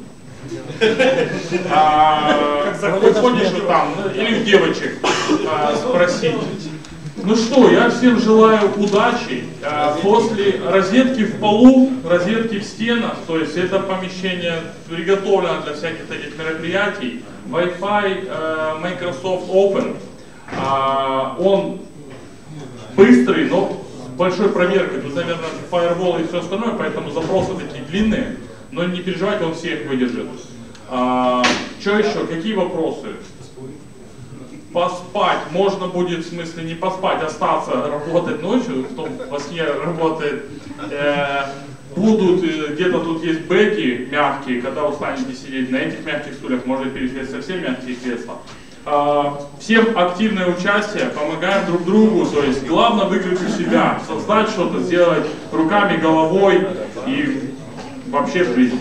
А, выходишь вот там, или у девочек а, спросить. Ну что, я всем желаю удачи. А, после розетки в полу, розетки в стенах, то есть это помещение приготовлено для всяких таких мероприятий. Wi-Fi а, Microsoft Open. А, он быстрый, но с большой проверкой. Тут, наверное, фаервол и все остальное, поэтому запросы такие длинные. Но не переживайте, он всех выдержит. А, что еще? Какие вопросы? Поспать. Можно будет, в смысле, не поспать, остаться, работать ночью, кто во сне работает. Э, будут, э, где-то тут есть бэки мягкие, когда устанете сидеть на этих мягких стульях, можно пересесть совсем мягкие кресла. Всем активное участие, помогаем друг другу, то есть главное выключить себя, создать что-то, сделать руками, головой и вообще в жизни.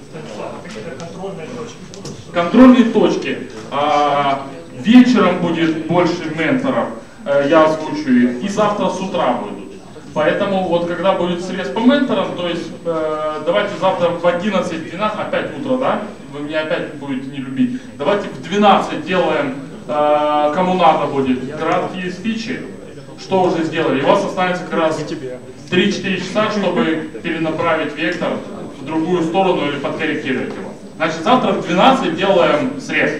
Контрольные точки. А, вечером будет больше менторов, я озвучу их, и завтра с утра будут. Поэтому вот когда будет срез по менторам, то есть э, давайте завтра в одиннадцать-двенадцать, опять утро, да? Вы меня опять будете не любить. Давайте в двенадцать делаем, э, кому надо будет, краткие спичи. Что уже сделали? И у вас останется как раз три-четыре часа, чтобы перенаправить вектор в другую сторону или подкорректировать его. Значит, завтра в двенадцать делаем срез.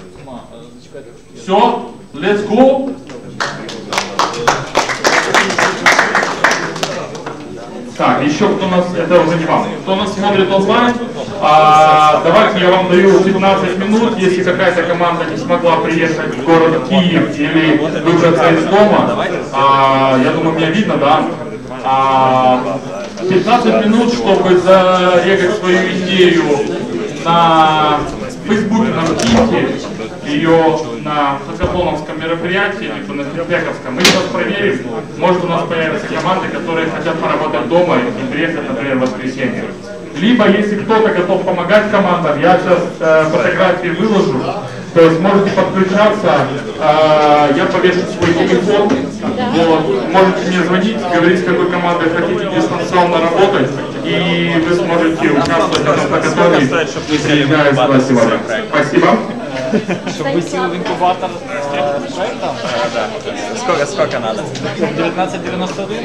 Все, let's go! Так, еще кто нас, это уже не вам, кто нас смотрит онлайн, а, давайте я вам даю пятнадцать минут, если какая-то команда не смогла приехать в город Киев или выбраться из дома, а, я думаю, меня видно, да? А, пятнадцать минут, чтобы зарегать свою идею на Фейсбуке, на ВКонтакте, ее на хакатоновском мероприятии, либо на фидбэковском. Мы сейчас проверим, может у нас появятся команды, которые хотят поработать дома и приехать, например, в воскресенье. Либо, если кто-то готов помогать командам, я сейчас э, фотографии выложу, то есть можете подключаться, э, я повешу свой телефон, вот, можете мне звонить, говорить, с какой командой хотите дистанционно работать, и вы сможете участвовать в этом хакатоне, приезжая с сегодня. Спасибо. Чтобы выйти в инкубатор э, проекта? Да. Сколько, сколько надо? дев'ятнадцять дев'яносто один.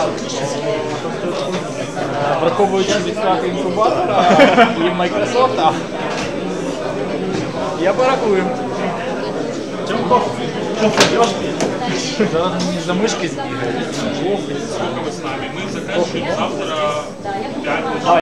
Враховуючи відкати інкубатора і Microsoft, я порахую. Чому? Зараз мені за мишки збігають. Сколько вы с нами? Мы заканчиваем завтра в пять.